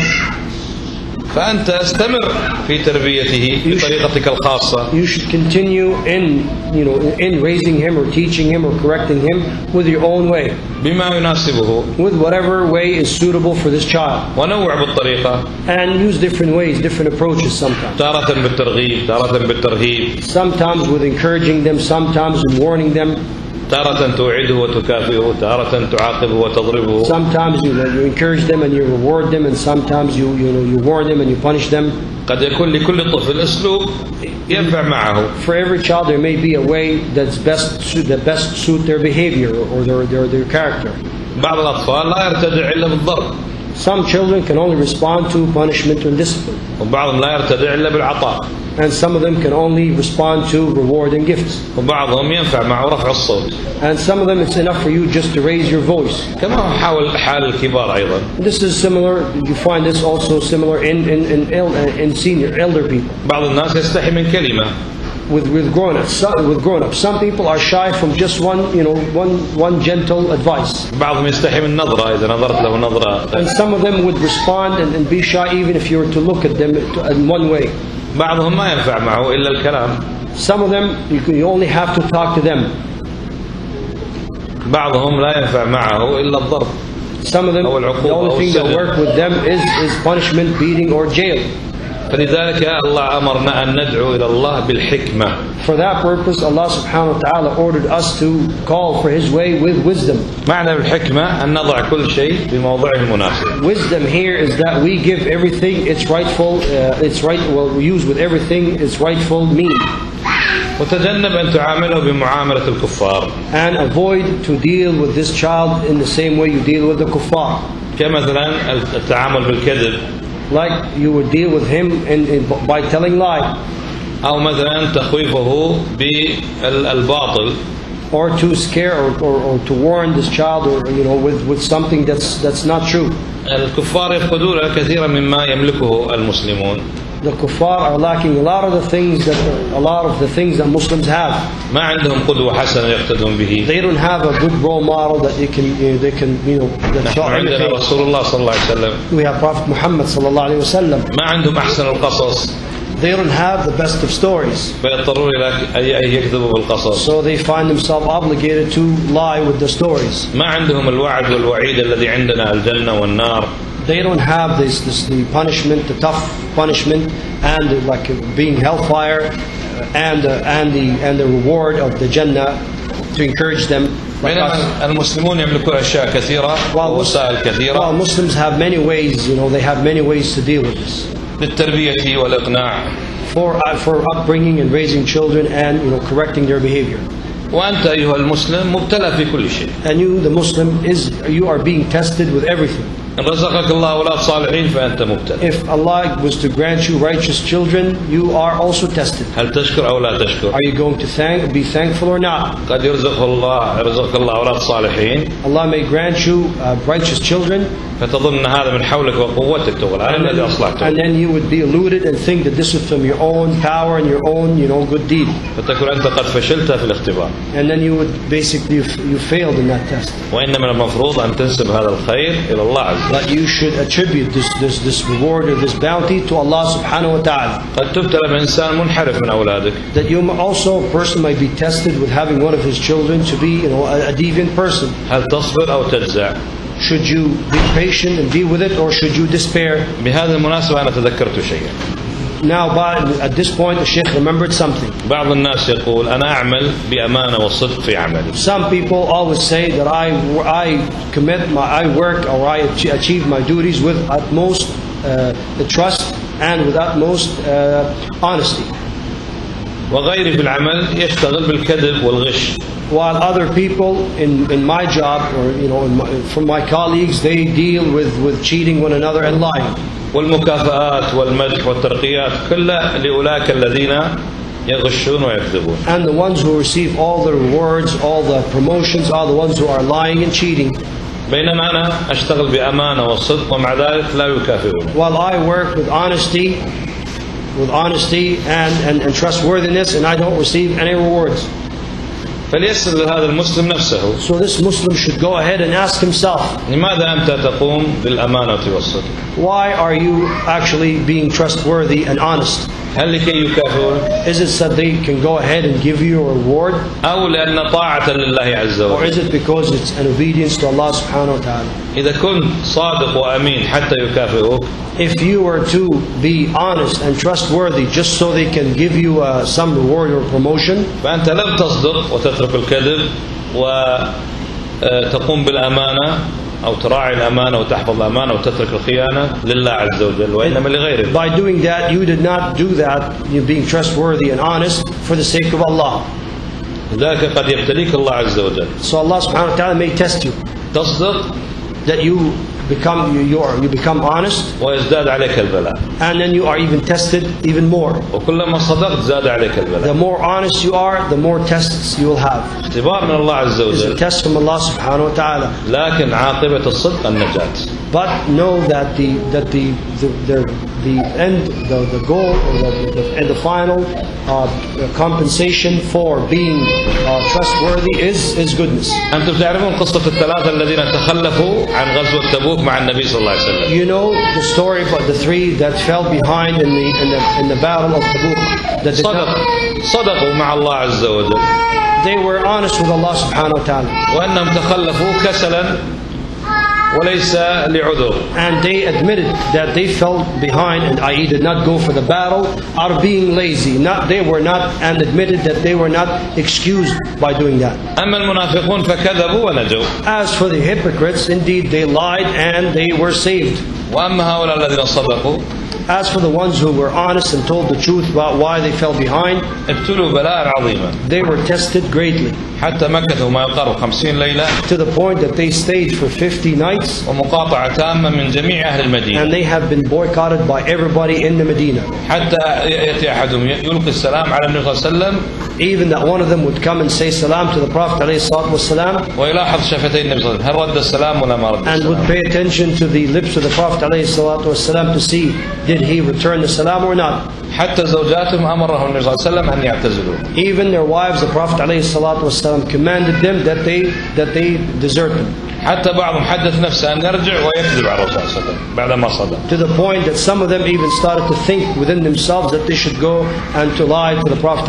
فأنت استمر في تربيته بطريقتك الخاصة. you should continue in you know in raising him or teaching him or correcting him with your own way, بما يناسبه with whatever way is suitable for this child, ونوع بالطريقة and use different ways, different approaches. Sometimes, تارة بالترغيب تارة بالترهيب sometimes with encouraging them, sometimes with warning them, تارة توعده وتكافئه تارة تعاقبه وتضربه. sometimes you, know, you encourage them and you reward them, and sometimes you you know you warn them and you punish them. قد يكون لكل طفل أسلوب ينفع معه. For every child, there may be a way that's best suit, that best suit their behavior or their, their, their character. بعض الأطفال لا يرتدع إلا بالضرب Some children can only respond to punishment and discipline, وبعضهم لا يرتدع إلا بالعطاء and some of them can only respond to reward and gifts. وبعضهم ينفع معه رفع الصوت And some of them, it's enough for you just to raise your voice. كما هو حال حال الكبار أيضا. This is similar. You find this also similar in in in, el- in senior elder people بعض الناس يستحي من كلمة with with grown ups. Some, with grown ups, some people are shy from just one you know one one gentle advice. بعضهم يستحي من نظرة إذا نظرت له نظرة. And some of them would respond and, and be shy even if you were to look at them in one way. بعضهم ما ينفع معه إلا الكلام. Some of them, you, can, you only have to talk to them. بعضهم لا ينفع معه إلا الضرب. Some of them, أو the العقوبة only أو thing that السجن. work with them is, is punishment, beating, or jail. فلذلك الله أمرنا أن ندعو إلى الله بالحكمة. For that purpose, Allah subhanahu wa ta'ala ordered us to call for His way with wisdom. معنى بالحكمة أن نضع كل شيء بموضعه المناسب. Wisdom here is that we give everything its rightful, uh, its right. Well, we use with everything its rightful meaning. وتجنب أن تعامله بمعاملة الكفار. And avoid to deal with this child in the same way you deal with the kuffar. كمثلا التعامل بالكذب. Like you would deal with him in, in, by telling lie. أو مثلا تخويفه بالباطل. Or to scare or, or, or to warn this child, or you know, with, with something that's that's not true. الكفار يفقدون كثيرا مما يملكه المسلمون. The kuffar are lacking a lot of the things that a lot of the things that Muslims have. ما عندهم قدوة حسنة يقتدون به. They don't have a good role model that they can uh, they can you know. نحن عندنا رسول الله صلى الله عليه وسلم. We have Prophet Muhammad صلى الله عليه وسلم. ما عندهم أحسن القصص. They don't have the best of stories. فيضطرون إلى أن يكذبوا بالقصص. So they find themselves obligated to lie with the stories. ما عندهم الوعد والوعيد الذي عندنا الجنة والنار. They don't have this, this the punishment, the tough punishment, and uh, like uh, being hellfire, uh, and uh, and the and the reward of the Jannah to encourage them. Like us. بينما المسلمون يملكون أشياء كثيرة ووسائل كثيرة. Well, Muslims have many ways. You know, they have many ways to deal with this. للتربية والإقناع. For uh, for upbringing and raising children, and you know, correcting their behavior. وأنت أيها المسلم مبتلى في كل شيء. And you, the Muslim, is you are being tested with everything. إن رزقك الله أولاد صالحين فأنت مبتلى. If Allah was to grant you righteous children, you are also tested. هل تشكر أو لا تشكر؟ Are you going to thank, be thankful or not? قد يرزق الله يرزق الله أولاد صالحين. Allah may grant you uh, righteous children. فتظن هذا من حولك وقوتك تقول أنا الذي أصلحته. And then you would be eluded and think that this is from your own power and your own, you know, good deed. فتكون أنت قد فشلت في الاختبار. And then you would basically you failed in that test. وإن من المفروض أن تنسب هذا الخير إلى الله عز وجل. But you should attribute this this this reward or this bounty to Allah subhanahu wa ta'ala. قد تبتلى بإنسان منحرف من أولادك. That you also a person might be tested with having one of his children to be, you know, a, a deviant person. هل تصبر أو تجزع؟ Should you be patient and be with it, or should you despair? بهذه المناسبة أنا تذكرت شيئا. Now, by, at this point, the Sheikh remembered something. بعض الناس يقول أنا أعمل بأمانة وصدق في عملي. Some people always say that I I commit my I work or I achieve my duties with utmost uh, the trust and with utmost uh, honesty. وغيري في العمل يشتغل بالكذب والغش. While other people in in my job, or you know, in my, from my colleagues, they deal with with cheating one another and lying. والمكافآت والمدح والترقيات كلها لأولئك الذين يغشون ويكذبون. And the ones who receive all the rewards, all the promotions, are the ones who are lying and cheating. بينما أنا أشتغل بأمانة وصدق ومع ذلك لا يكافئون. While I work with honesty, with honesty and, and, and trustworthiness, and I don't receive any rewards. فليسأل هذا المسلم نفسه. So this Muslim should go ahead and ask himself, لماذا أنت تقوم بالأمانة والصدق؟ why are you actually being trustworthy and honest? هل لكي يكافئون؟ Is it so they can go ahead and give you a reward? أو لأن طاعة لله عز Or وجل؟ is it because it's an obedience to Allah subhanahu wa ta'ala? إذا كنت صادق وأمين حتى يكافئوك. If you were to be honest and trustworthy just so they can give you uh, some reward or promotion, فأنت لم تصدق وتترك الكذب وتقوم بالأمانة أو تراعي الأمانة وتحفظ الأمانة وتترك الخيانة لله عز وجل وإنما لغيره. by doing that you did not do that, you being trustworthy and honest for the sake of Allah. لذلك قد يبتليك الله عز وجل. So Allah subhanahu wa ta'ala may test you, تصدق that you become you, you, are, you become honest, ويزداد عليك البلاء. and then you are even tested even more. وكلما صدقت زاد عليك The البلاء. more honest you are, the more tests you will have. اختبار من الله عز It's a وجل. test from Allah subhanahu wa ta'ala. لكن عاقبة الصدق النجاة. But know that the that the the the, the end the, the goal or the, the and the final uh, compensation for being uh, trustworthy is is goodness. أنتم تعرفون قصة الثلاثة الذين تخلفوا عن غزوة تبوك مع النبي صلى الله عليه وسلم. You know the story about the three that fell behind in the in the in the battle of Tabuk. That did صدق not, صدقوا مع الله عز وجل. they were honest with Allah subhanahu wa ta'ala. وأنهم تخلفوا كسلا وليس لعذر. And they admitted that they fell behind, and that is did not go for the battle out of being lazy. Not they were not, and admitted that they were not excused by doing that. أما المنافقون فكذبوا ونجوا. As for the hypocrites, indeed they lied and they were saved. وأما هؤلاء الذين صدقوا As for the ones who were honest and told the truth about why they fell behind, ابتلوا بلاء عظيما they were tested greatly, حتى مكثوا ما يقارب خمسين ليلة to the point that they stayed for fifty nights, ومقاطعة تامة من جميع أهل المدينة and they have been boycotted by everybody in the Medina. حتى يأتي أحدهم يلقي السلام على النبي صلى الله عليه وسلم Even that one of them would come and say salam to the Prophet ﷺ, ويلاحظ شفتي النبي صلى الله عليه وسلم هل رد السلام ولا ما رد and would السلام. pay attention to the lips of the Prophet ﷺ to see did he return the salam or not. حتى زوجاتهم أمرهم النبي صلى الله عليه وسلم أن يعتزلوا. Even their wives, the Prophet ﷺ commanded them that they that they desert them. حتى بعضهم حدث نفسه أن يرجع ويكذب على الرسول صلى الله عليه وسلم بعدما صدق. To the point that some of them even started to think within themselves that they should go and to lie to the Prophet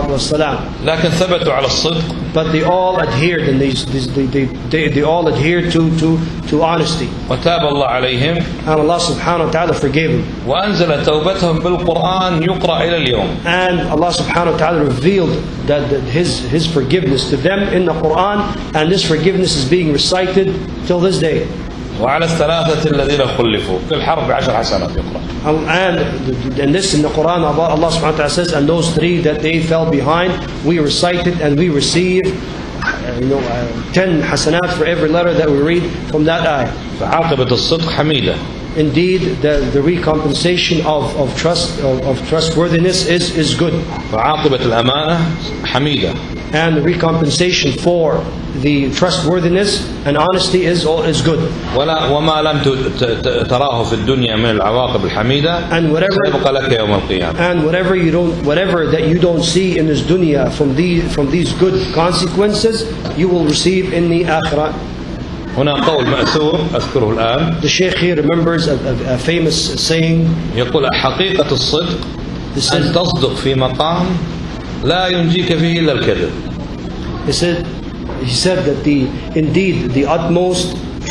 ﷺ. لكن ثبتوا على الصدق. But they all adhered, and they, they, they, they, they all adhered to, to, to honesty. وتاب الله عليهم. And Allah subhanahu wa ta'ala forgave them. وأنزل توبتهم بالقرآن يقرأ إلى اليوم. And Allah subhanahu wa ta'ala revealed that, that his, his forgiveness to them in the Quran, and this forgiveness is being recited till this day. وعلى الثلاثة الذين خلفوا في الحرب عشر حسنات يقرأ. And, and this in the Quran, Allah subhanahu wa ta'ala says, and those three that they fell behind, we recite it and we receive uh, you know, uh, ten hasanat for every letter that we read from that ayah. فعاقبة الصدق حميدة. Indeed, the, the recompensation of, of trust of, of trustworthiness is, is good. وعاقبة الأمانة حميدة. And the recompensation for the trustworthiness and honesty is is good. ولا وما لم تراه في الدنيا من العواقب الحميدة And whatever سيبقى لك يوم القيامة. and whatever you don't whatever that you don't see in this dunya from these from these good consequences, you will receive in the akhirah. هنا قول مأثور أذكره الآن. The Shaykh here remembers a, a, a famous saying. يقول حقيقة الصدق أن تصدق في مقام لا ينجيك فيه إلا الكذب. He said, he said that the indeed the utmost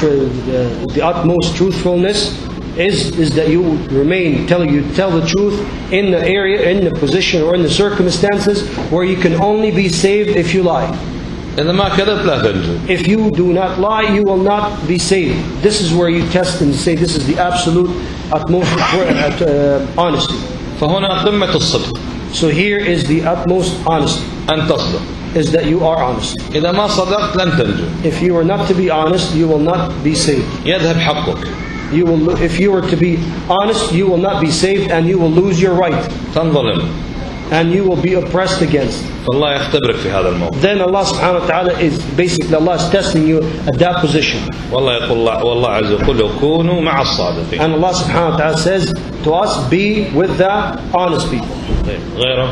the, the utmost truthfulness is is that you remain tell you tell the truth in the area, in the position, or in the circumstances where you can only be saved if you lie. إذا ما كذبت لا تنجو. If you do not lie, you will not be saved. This is where you test and say this is the absolute utmost uh, honesty. فهنا قمة الصدق. So here is the utmost honesty. أن تصدق. Is that you are honest. إذا ما صدقت لن تنجو. If you are not to be honest, you will not be saved. يذهب حقك. You will, if you were to be honest, you will not be saved, and you will lose your right. تنظلم. And you will be oppressed against. فالله يختبرك في هذا الموضوع. Then Allah subhanahu wa ta'ala is basically Allah is testing you at that position. والله يقول الله والله عز وجل كونوا مع الصادقين. And Allah subhanahu wa ta'ala says to us, be with the honest people. غيره.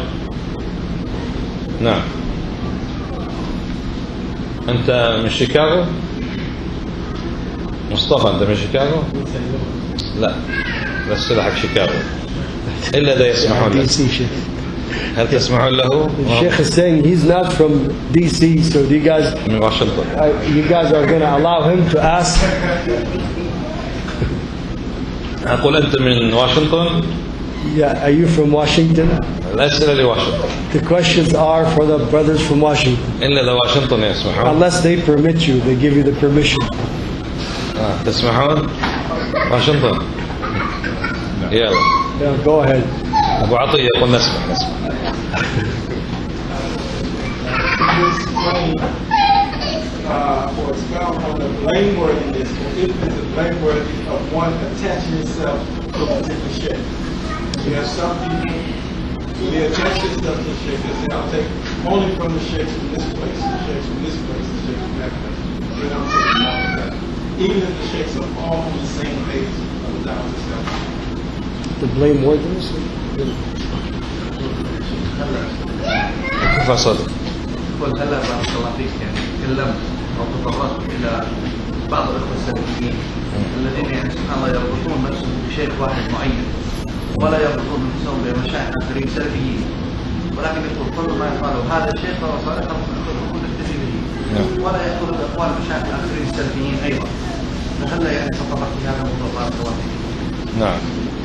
نعم. أنت من شيكاغو؟ مصطفى أنت من شيكاغو؟ لا بس حق شيكاغو إلا إذا يسمحون له. هل تسمحون له؟ The Sheikh is saying he's not from D C, so do you guys من واشنطن. uh, you guys are going to allow him to ask. أقول أنت من واشنطن؟ Yeah, are you from Washington? الأسئلة لواشنطن. The questions are for the brothers from Washington. إلا إذا واشنطن يسمحون. Unless they permit you, they give you the permission. آه. تسمحون؟ واشنطن. يلا. Yeah, go ahead. أبو عطية يقول نسمح نسمح. Uh, or expound on the blameworthiness, or if it's a blameworthy of one attaching itself to a particular shaykh. You have some people who they attach themselves to the shaykh. They say, I'll take only from the sheikhs from this place, the sheikhs from this place, the sheikhs from that place. They don't take them all of that. Even if the sheikhs are all on the same page of the Dawah itself. The blameworthiness? تفضل. قل هلا بارك الله فيك يعني تكلمت او تطرقت الى بعض الاخوه السلفيين الذين يعني سبحان الله يربطون نفسهم بشيخ واحد معين ولا يربطون نفسهم بمشايخ اخرين سلفيين ولكن يقول كل ما يقاله هذا الشيخ فهو صالح نقول نكتفي به ولا يقول باقوال مشايخ اخرين سلفيين ايضا فهلا يعني تطرق لهذا الموضوع بارك الله فيك. نعم.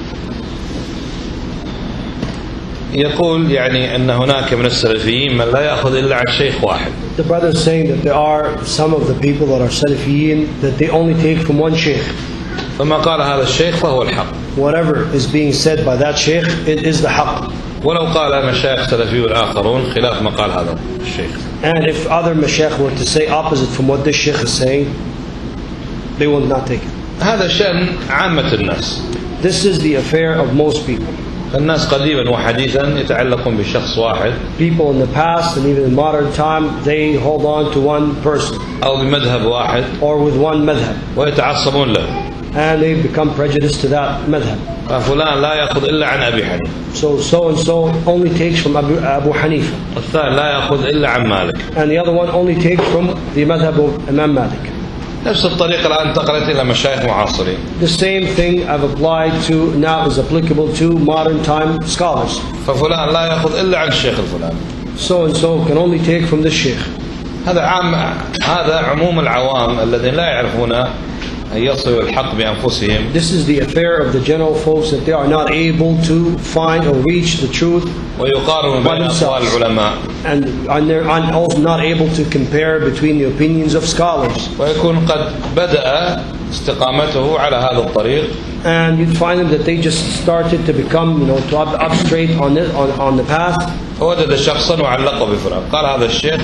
يقول يعني أن هناك من السلفيين من لا يأخذ إلا عن شيخ واحد. The brother is saying that there are some of the people that are Salafiyin that they only take from one sheikh. فما قال هذا الشيخ فهو الحق. Whatever is being said by that sheikh, it is the haqq. ولو قال مشايخ سلفيون آخرون خلاف ما قال هذا الشيخ. And if other mashayikh were to say opposite from what this sheikh is saying, they will not take it. هذا شأن عامة الناس. This is the affair of most people. الناس قديما وحديثا يتعلقون بشخص واحد. People in the past and even in modern time, they hold on to one person. أو بمذهب واحد. Or with one madhab. ويتعصبون له. And they become prejudiced to that madhab. فلان لا يأخذ إلا عن أبي حنيفة. So so and so only takes from Abu, Abu Hanifa. الثاني لا يأخذ إلا عن مالك. And the other one only takes from the madhab of Imam Malik. نفس الطريقة الآن انتقلت إلى مشايخ معاصرين. The same thing I've applied to now is applicable to modern time scholars. ففلان لا يأخذ إلا عن الشيخ الفلاني. So and so can only take from this sheikh. هذا عام هذا عموم العوام الذين لا يعرفون أن يصلوا الحق بأنفسهم. This is the affair of the general folks that they are not able to find or reach the truth ويقارن بين أقوال العلماء. And, and they're also not able to compare between the opinions of scholars. ويكون قد بدأ استقامته على هذا الطريق. And you'd find them that they just started to become, you know, to up, up straight on, this, on, on the path. فوجد شخصا وعلقه بفلان. قال هذا الشيخ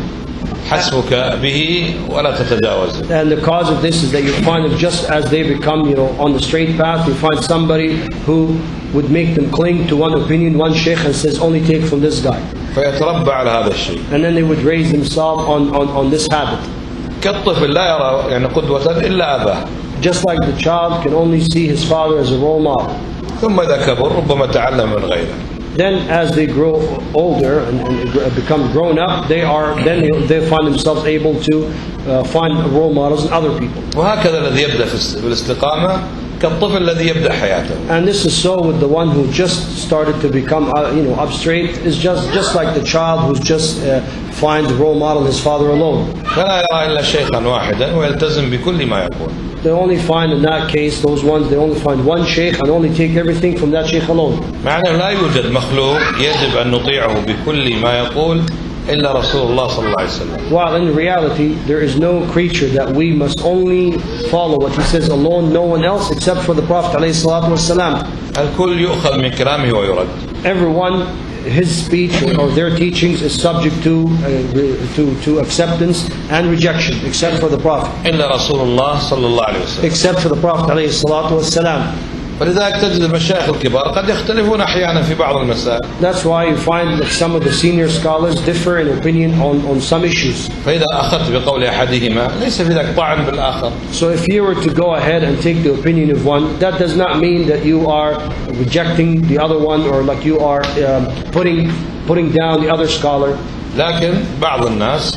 حسبك به ولا تتجاوز. And the cause of this is that you find them just as they become, you know, on the straight path, you find somebody who would make them cling to one opinion, one sheikh, and says only take from this guy. فيتربى على هذا الشيء. And then they would raise themselves on, on, on this habit. كالطفل لا يرى يعني قدوة إلا أباه. Just like the child can only see his father as a role model. ثم إذا كبر ربما تعلم من غيره. Then as they grow older and, and become grown up, they are then they, they find themselves able to uh, find role models in other people. وهكذا الذي يبدأ في الاستقامة كالطفل الذي يبدأ حياته. And this is so with the one who just started to become uh, you know up straight is just just like the child who just uh, finds a role model in his father alone. فلا يرى إلا شيخا واحدا ويلتزم بكل ما يقول. They only find in that case, those ones, they only find one sheikh and only take everything from that sheikh alone. مع أنه لا يوجد مخلوق يجب أن نطيعه بكل ما يقول إلا رسول الله صلى الله عليه وسلم. While in reality, there is no creature that we must only follow what he says alone, no one else except for the Prophet عليه الصلاة والسلام. الكل يؤخذ من كلامه ويرد. Everyone, his speech or their teachings is subject to uh, to to acceptance and rejection, except for the Prophet. إلا رسول الله صلى الله عليه وسلم. Except for the Prophet عليه الصلاة والسلام. فلذلك تجد المشايخ الكبار قد يختلفون أحيانا في بعض المسائل. That's why you find that some of the senior scholars differ in opinion on, on some issues. فإذا أخذت بقول أحدهما ليس في ذلك طعن بالآخر. So if you were to go ahead and take the opinion of one, that does not mean that you are rejecting the other one or like you are um, putting putting down the other scholar. لكن بعض الناس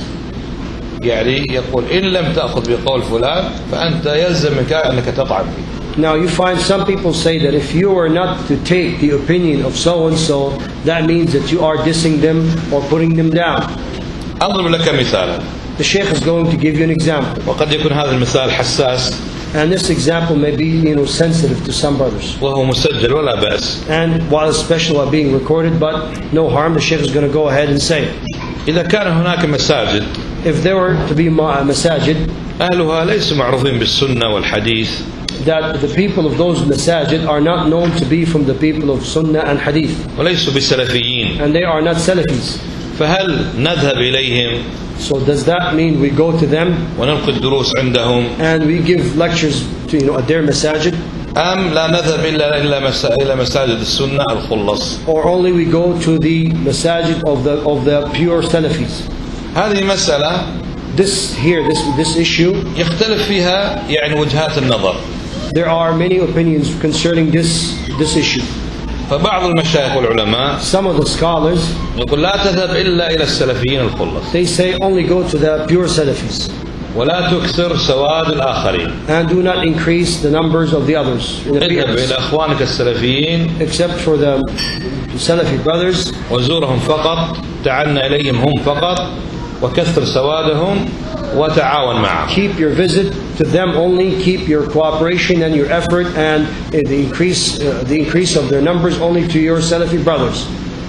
يعني يقول إن لم تأخذ بقول فلان فأنت يلزم منك أنك تطعن فيه. Now you find some people say that if you are not to take the opinion of so and so, that means that you are dissing them or putting them down. أضرب لك مثالا. The Sheikh is going to give you an example. وقد يكون هذا المثال حساس. And this example may be, you know, sensitive to some brothers. وهو مسجل ولا بأس. And while it's special are being recorded, but no harm, the Sheikh is going to go ahead and say it. إذا كان هناك مساجد. If there were to be masajid, أهلها ليسوا معروفين بالسنة والحديث. That the people of those masajid are not known to be from the people of Sunnah and Hadith. وليسوا بسلفيين. And they are not Salafis. فهل نذهب إليهم؟ So does that mean we go to them ونلقي الدروس عندهم and we give lectures to, you know, at their masajid? أم لا نذهب إلا إلا إلى مساجد السنة الخلص؟ Or only we go to the masajid of the of the pure Salafis? هذه مسألة. This here, this this issue. يختلف فيها يعني وجهات النظر. There are many opinions concerning this this issue. فبعض المشايخ والعلماء Some of the scholars يقول لا تذهب إلا إلى السلفيين الخلص. They say only go to the pure Salafis. ولا تكثر سواد الآخرين. And do not increase the numbers of the others. اذهب إلى أخوانك السلفيين. Except for the Salafi brothers. وزورهم فقط. تعن إليهم هم فقط. وكثر سوادهم وتعاون معهم. Keep your visit to them only, keep your cooperation and your effort and the increase, uh, the increase of their numbers only to your Salafi brothers.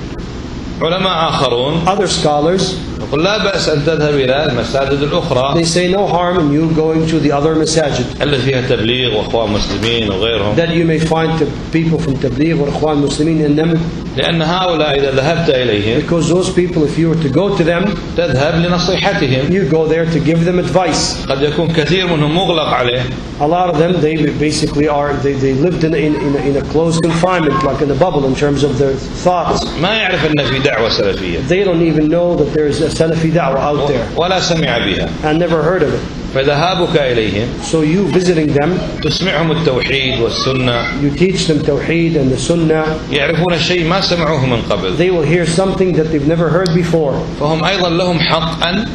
علماء آخرون Other scholars, يقول لا بأس أن تذهب إلى المساجد الأخرى they say no harm in you going to the other masajid, التي فيها تبليغ وأخوان مسلمين وغيرهم، that you may find the people from Tabligh or Ikhwan Muslimin in them, لأن هؤلاء إذا ذهبت إليهم because those people, if you were to go to them, تذهب لنصيحتهم. you go there to give them advice. قد يكون كثير منهم مغلق عليه، A lot of them, they basically are, they, they lived in, in, in, a, in a closed confinement, like in a bubble in terms of their thoughts. ما يعرف أن في دعوة سلفية They don't even know that there's a Salafi da'wah out there ولا سمع بها. and never heard of it. فذهابك إليهم So you visiting them, تسمعهم التوحيد والسنة، you teach them Tawheed and the Sunnah, يعرفون شيء ما سمعوه من قبل، they will hear something that they've never heard before. فهم أيضا لهم حق أن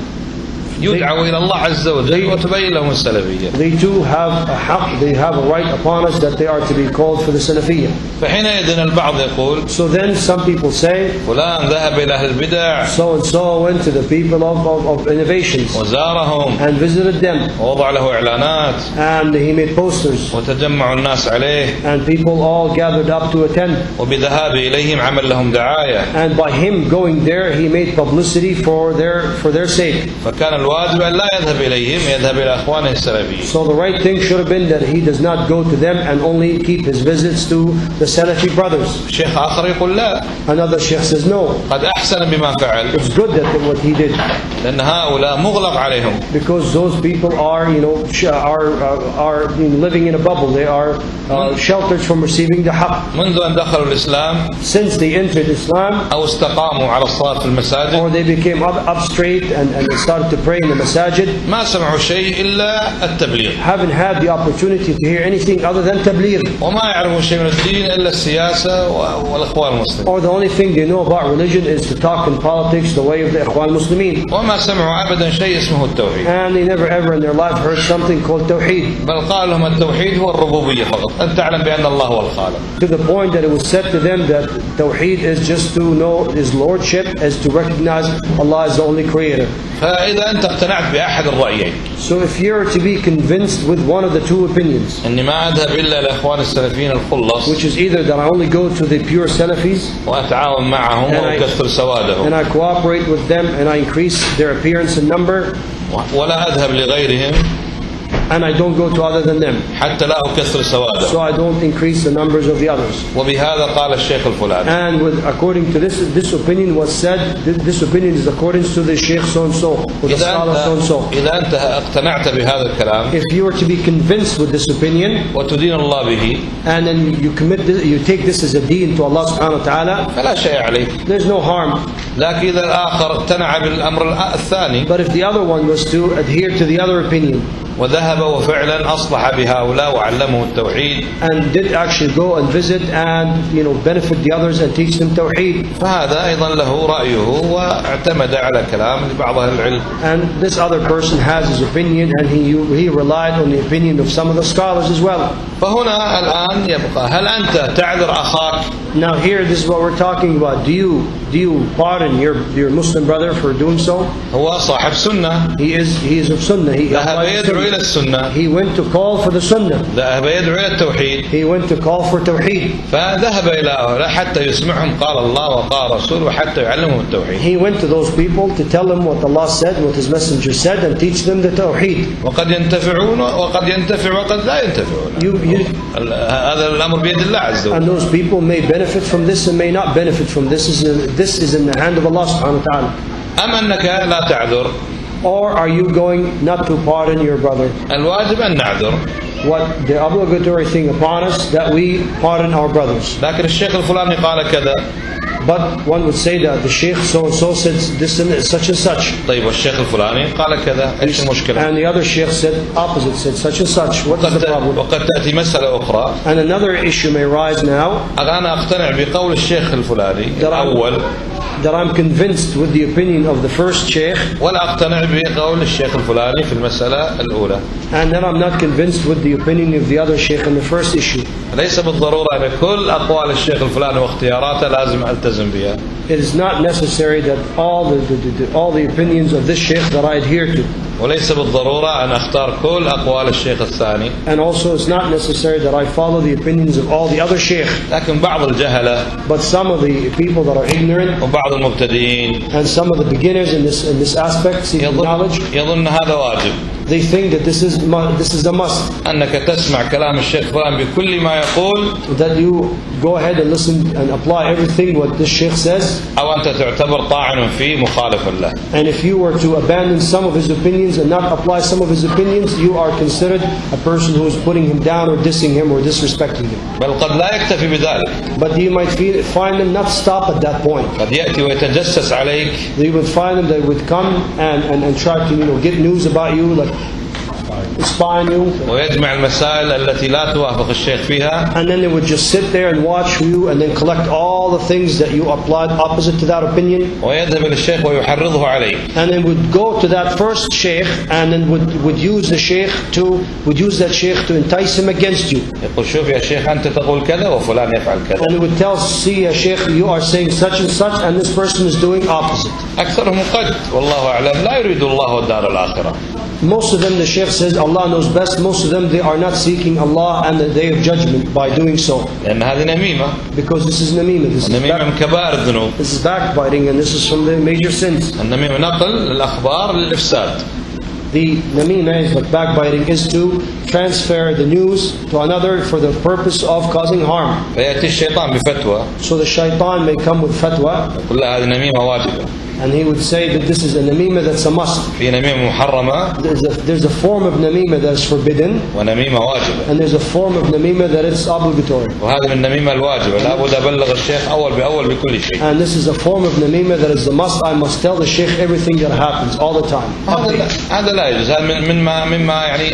يدعوا إلى الله عز وجل وتبين لهم السلفية. They too have a haqq, they have a right upon us that they are to be called for the Salafiyah. فحينئذ البعض يقول So then some people say, فلان ذهب إلى أهل البدع so and so went to the people of, of, of innovations وزارهم and visited them, ووضع له إعلانات and he made posters, وتجمع الناس عليه، and people all gathered up to attend. وبذهاب إليهم عمل لهم دعاية. And by him going there, he made publicity for their for their sake. فكان الواجب أن لا يذهب إليهم، يذهب إلى أخوانه السلفيين. So the right thing should have been that he does not go to them and only keep his visits to the Salafi brothers. شيخ آخر يقول لا، Another sheikh says no, قد أحسن بما فعل، it's good that what he did, لأن هؤلاء مغلق عليهم. because those people are, you know, sh- are uh, are you know, living in a bubble. They are uh, sheltered from receiving the haqq. منذ أن دخلوا الإسلام Since they entered Islam, أو استقاموا على الصلاة في المساجد or they became up, up straight and, and they started to pray in the masajid, ما سمعوا شيء إلا التبليغ، haven't had the opportunity to hear anything other than tabligh. وما يعرفون شيء من الدين إلا السياسة والإخوان المسلمين، Or the only thing they know about religion is to talk in politics the way of the Ikhwan Muslimin. وما سمعوا أبدا شيء اسمه التوحيد، And they never ever in their life heard something called Tawheed. بل قال لهم التوحيد هو الربوبية فقط، أن تعلم بأن الله هو الخالق. To the point that it was said to them that Tawheed is just to know His Lordship, as to recognize Allah as the only Creator. فإذا أنت اقتنعت بأحد الرأيين، So if you're to be convinced with one of the two opinions, أني ما أذهب إلا لإخوان السلفيين الخلص which is either that I only go to the pure Salafis وأتعاون معهم and I, وأكثر and سوادهم، I cooperate with them and I increase their appearance and number, ولا أذهب لغيرهم and I don't go to other than them, حتى لا أكثر سوادهم. so I don't increase the numbers of the others. وبهذا قال الشيخ الفلاني. And with, according to this, this opinion was said, this, this opinion is according to the Sheikh so-and-so, or the إذا scholar أنت, so-and-so. إذا أنت اقتنعت بهذا الكلام If you were to be convinced with this opinion, وتدين الله به and then you commit this, you take this as a deen to Allah subhanahu wa ta'ala, فلا شيء عليك. there's no harm. لكن إذا الآخر اقتنع بالأمر الثاني But if the other one was to adhere to the other opinion, وذهب وفعلا أصلح بهؤلاء وعلمهم التوحيد، and did actually go and visit and, you know, benefit the others and teach them Tawheed, فهذا أيضا له رأيه واعتمد على كلام لبعض أهل العلم. and this other person has his opinion and he he relied on the opinion of some of the scholars as well. فهنا الآن يبقى هل أنت تعذر أخاك؟ Now here, this is what we're talking about. Do you do you pardon your your Muslim brother for doing so? هو صاحب سنة، He is he is of Sunnah. He, ذهب يدعو إلى السنة، he went to call for the Sunnah. ذهب يدعو إلى التوحيد، He went to call for Tawheed. فذهب إلى هؤلاء حتى يسمعهم قال الله وقال رسوله وحتى يعلمهم التوحيد. He went to those people to tell them what Allah said, what His Messenger said, and teach them the Tawheed. وقد ينتفعون وقد ينتفع وقد لا ينتفعون. You, you, هذا الأمر بيد الله عز وجل. and those people may benefit from this and may not benefit from this. This is, this is in the hand of Allah subhanahu wa ta'ala. أم أنك لا تعذر؟ Or are you going not to pardon your brother? الواجب أن نعذر. What the obligatory thing upon us, that we pardon our brothers. لكن الشيخ الفلاني قال كذا. But one would say that the Sheikh so-and-so said this and such and such. طيب والشيخ الفلاني قال كذا، إيش المشكلة؟ And the other Sheikh said opposite, said such and such. What is the problem? وقد تأتي مسألة أخرى. And another issue may rise now. أنا أقتنع بقول الشيخ الفلاني الأول. That I'm convinced with the opinion of the first Sheikh. ولا أقتنع بقول الشيخ الفلاني في المسألة الأولى. And then I'm not convinced with the opinion of the other Sheikh in the first issue. ليس بالضرورة أن كل أقوال الشيخ الفلاني واختياراته لازم ألتزم بها. It is not necessary that all the, the, the all the opinions of this Sheikh that I adhere to. وليس بالضرورة أن أختار كل أقوال الشيخ الثاني. And also it's not necessary that I follow the opinions of all the other sheikh. لكن بعض الجهلة But some of the people that are ignorant وبعض المبتدئين and some of the beginners in this in this aspect, seeking يظن, knowledge, يظن هذا واجب. they think that this is mu- this is a must. أنك تسمع كلام الشيخ فلان بكل ما يقول That you go ahead and listen and apply everything what this sheikh says. أو أنت تعتبر طاعن فيه مخالفا له. And if you were to abandon some of his opinions and not apply some of his opinions, you are considered a person who is putting him down or dissing him or disrespecting him. بل قد لا يكتفي بذلك. But you might feel, find them not stop at that point. قد يأتي ويتجسس عليك. You would find them that would come and, and, and try to you know get news about you, like spy on you. ويجمع المسائل التي لا توافق الشيخ فيها. And then they would just sit there and watch you and then collect all the things that you applied opposite to that opinion. ويذهب للشيخ ويحرضه عليه. And then would go to that first sheikh and then would, would use the sheikh to would use that sheikh to entice him against you. يقول شوف يا شيخ أنت تقول كذا وفلان يفعل كذا. And he would tell, see ya sheikh, you are saying such and such and this person is doing opposite. أكثرهم قد والله أعلم لا يريد الله الدار الآخرة. Most of them, the sheikh says, Allah knows best. Most of them, they are not seeking Allah and the day of judgment by doing so. لأن هذه نميمة. Because this is namima. This is, النميمة back, من كبائر الذنوب. this is backbiting and this is from the major sins. النميمة نقل الأخبار للإفساد. The namima is like backbiting is to transfer the news to another for the purpose of causing harm. فيأتي الشيطان بفتوى. So the shaitan may come with fatwa. يقول لا هذه نميمة واجبة. And he would say that this is a namima that's a must. في نميمة محرمة. There's a, there's a form of namima that is forbidden. ونميمة واجبة. And there's a form of namima that is obligatory. وهذا من النميمة الواجبة لا بد أبلغ الشيخ أول بأول بكل شيء. And this is a form of namima that is the must. I must tell the sheikh everything that happens all the time. هذا لا هذا لا يجوز. هذا من مما مما يعني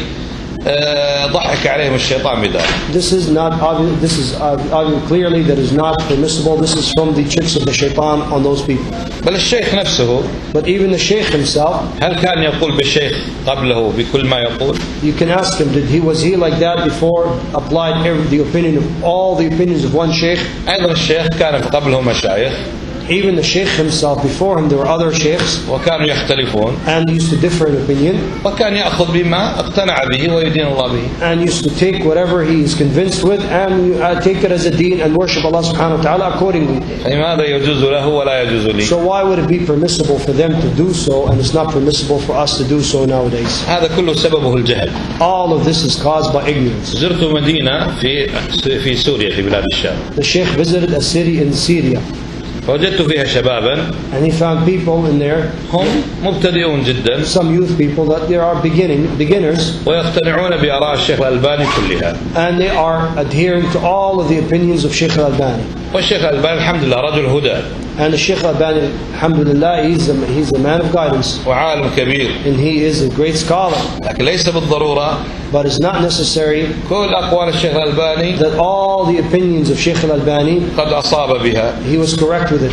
ضحك عليهم الشيطان بذلك. This is not obvious. This is obvious clearly that is not permissible. This is from the tricks of the shaitan on those people. بل الشيخ نفسه. But even the sheikh himself. هل كان يقول بالشيخ قبله بكل ما يقول؟ You can ask him. Did he was he like that before? Applied every, the opinion of all the opinions of one sheikh. أيضا الشيخ كان قبله مشايخ. Even the sheikh himself, before him there were other sheikhs. وكانوا يختلفون. And used to differ in opinion. وكان يأخذ بما اقتنع به ويدين الله به. And used to take whatever he is convinced with and uh, take it as a deen and worship Allah subhanahu wa ta'ala accordingly. لماذا يجوز له ولا يجوز لي؟ So why would it be permissible for them to do so and it's not permissible for us to do so nowadays? هذا كله سببه الجهل. All of this is caused by ignorance. زرت مدينة في في سوريا في بلاد الشام. The sheikh visited a city in Syria. فوجدت فيها شبابا. And he found people in there. هم مبتدئون جدا. Some youth people that they are beginning beginners. ويقتنعون بآراء الشيخ الألباني كلها. And they are adhering to all of the opinions of Sheikh Al-Albani. والشيخ الألباني الحمد لله رجل هدى. And the Sheikh Al-Albani, alhamdulillah, he's a, he's a man of guidance. وعالم كبير. And he is a great scholar. لكن ليس بالضرورة. But it's not necessary كل أقوال الشيخ الألباني. That all the opinions of Sheikh Al-Albani. قد أصاب بها. He was correct with it.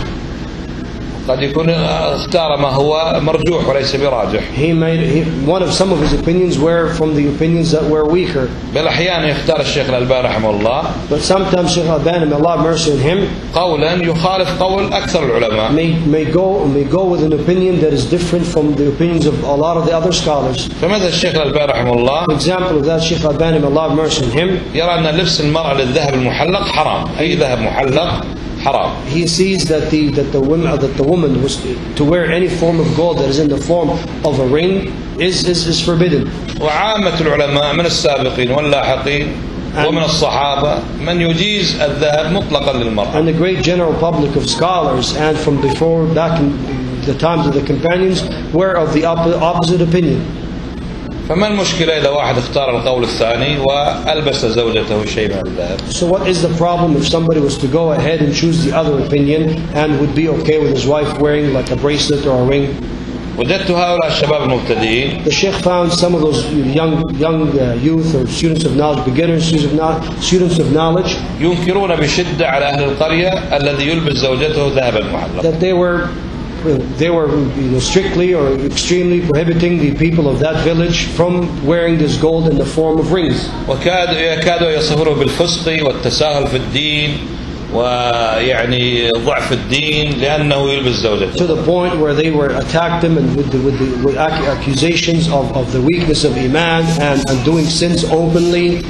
قد يكون اختار ما هو مرجوح وليس براجح. He made he, one of some of his opinions were from the opinions that were weaker. بل أحيانا يختار الشيخ الألباني رحمه الله. But sometimes Sheikh Al-Albani, may Allah have mercy on him, قولا يخالف قول أكثر العلماء. May may go may go with an opinion that is different from the opinions of a lot of the other scholars. فماذا الشيخ الألباني رحمه الله؟ Example of that, Sheikh Al-Albani, may Allah have mercy on him. يرى أن لبس المرأة للذهب المحلق حرام. أي ذهب محلق حرام. He sees that the that the woman that the woman was to wear any form of gold that is in the form of a ring is is, is forbidden. وعامة العلماء من السابقين واللاحقين ومن الصحابة من يجيز الذهب مطلقا للمرأة. And the great general public of scholars and from before back in the times of the companions were of the opposite opinion. فما المشكلة إذا واحد اختار القول الثاني وألبس زوجته شيء من الذهب؟ So what is the problem if somebody was to go ahead and choose the other opinion and would be okay with his wife wearing like a bracelet or a ring? وجدت هؤلاء الشباب المبتدئين. The Sheikh found some of those young young uh, youth or students of knowledge, beginners, students of knowledge, students of knowledge. ينكرون بشدة على أهل القرية الذي يلبس زوجته ذهبا محلقا. That they were they were you know, strictly or extremely prohibiting the people of that village from wearing this gold in the form of rings. وكادوا يكادوا يصفونه بالفسق والتساهل في الدين ويعني ضعف الدين لأنه يلبس زوجته. To the point where they were attacked him and with the, with the with accusations of, of the weakness of iman and, and doing sins openly.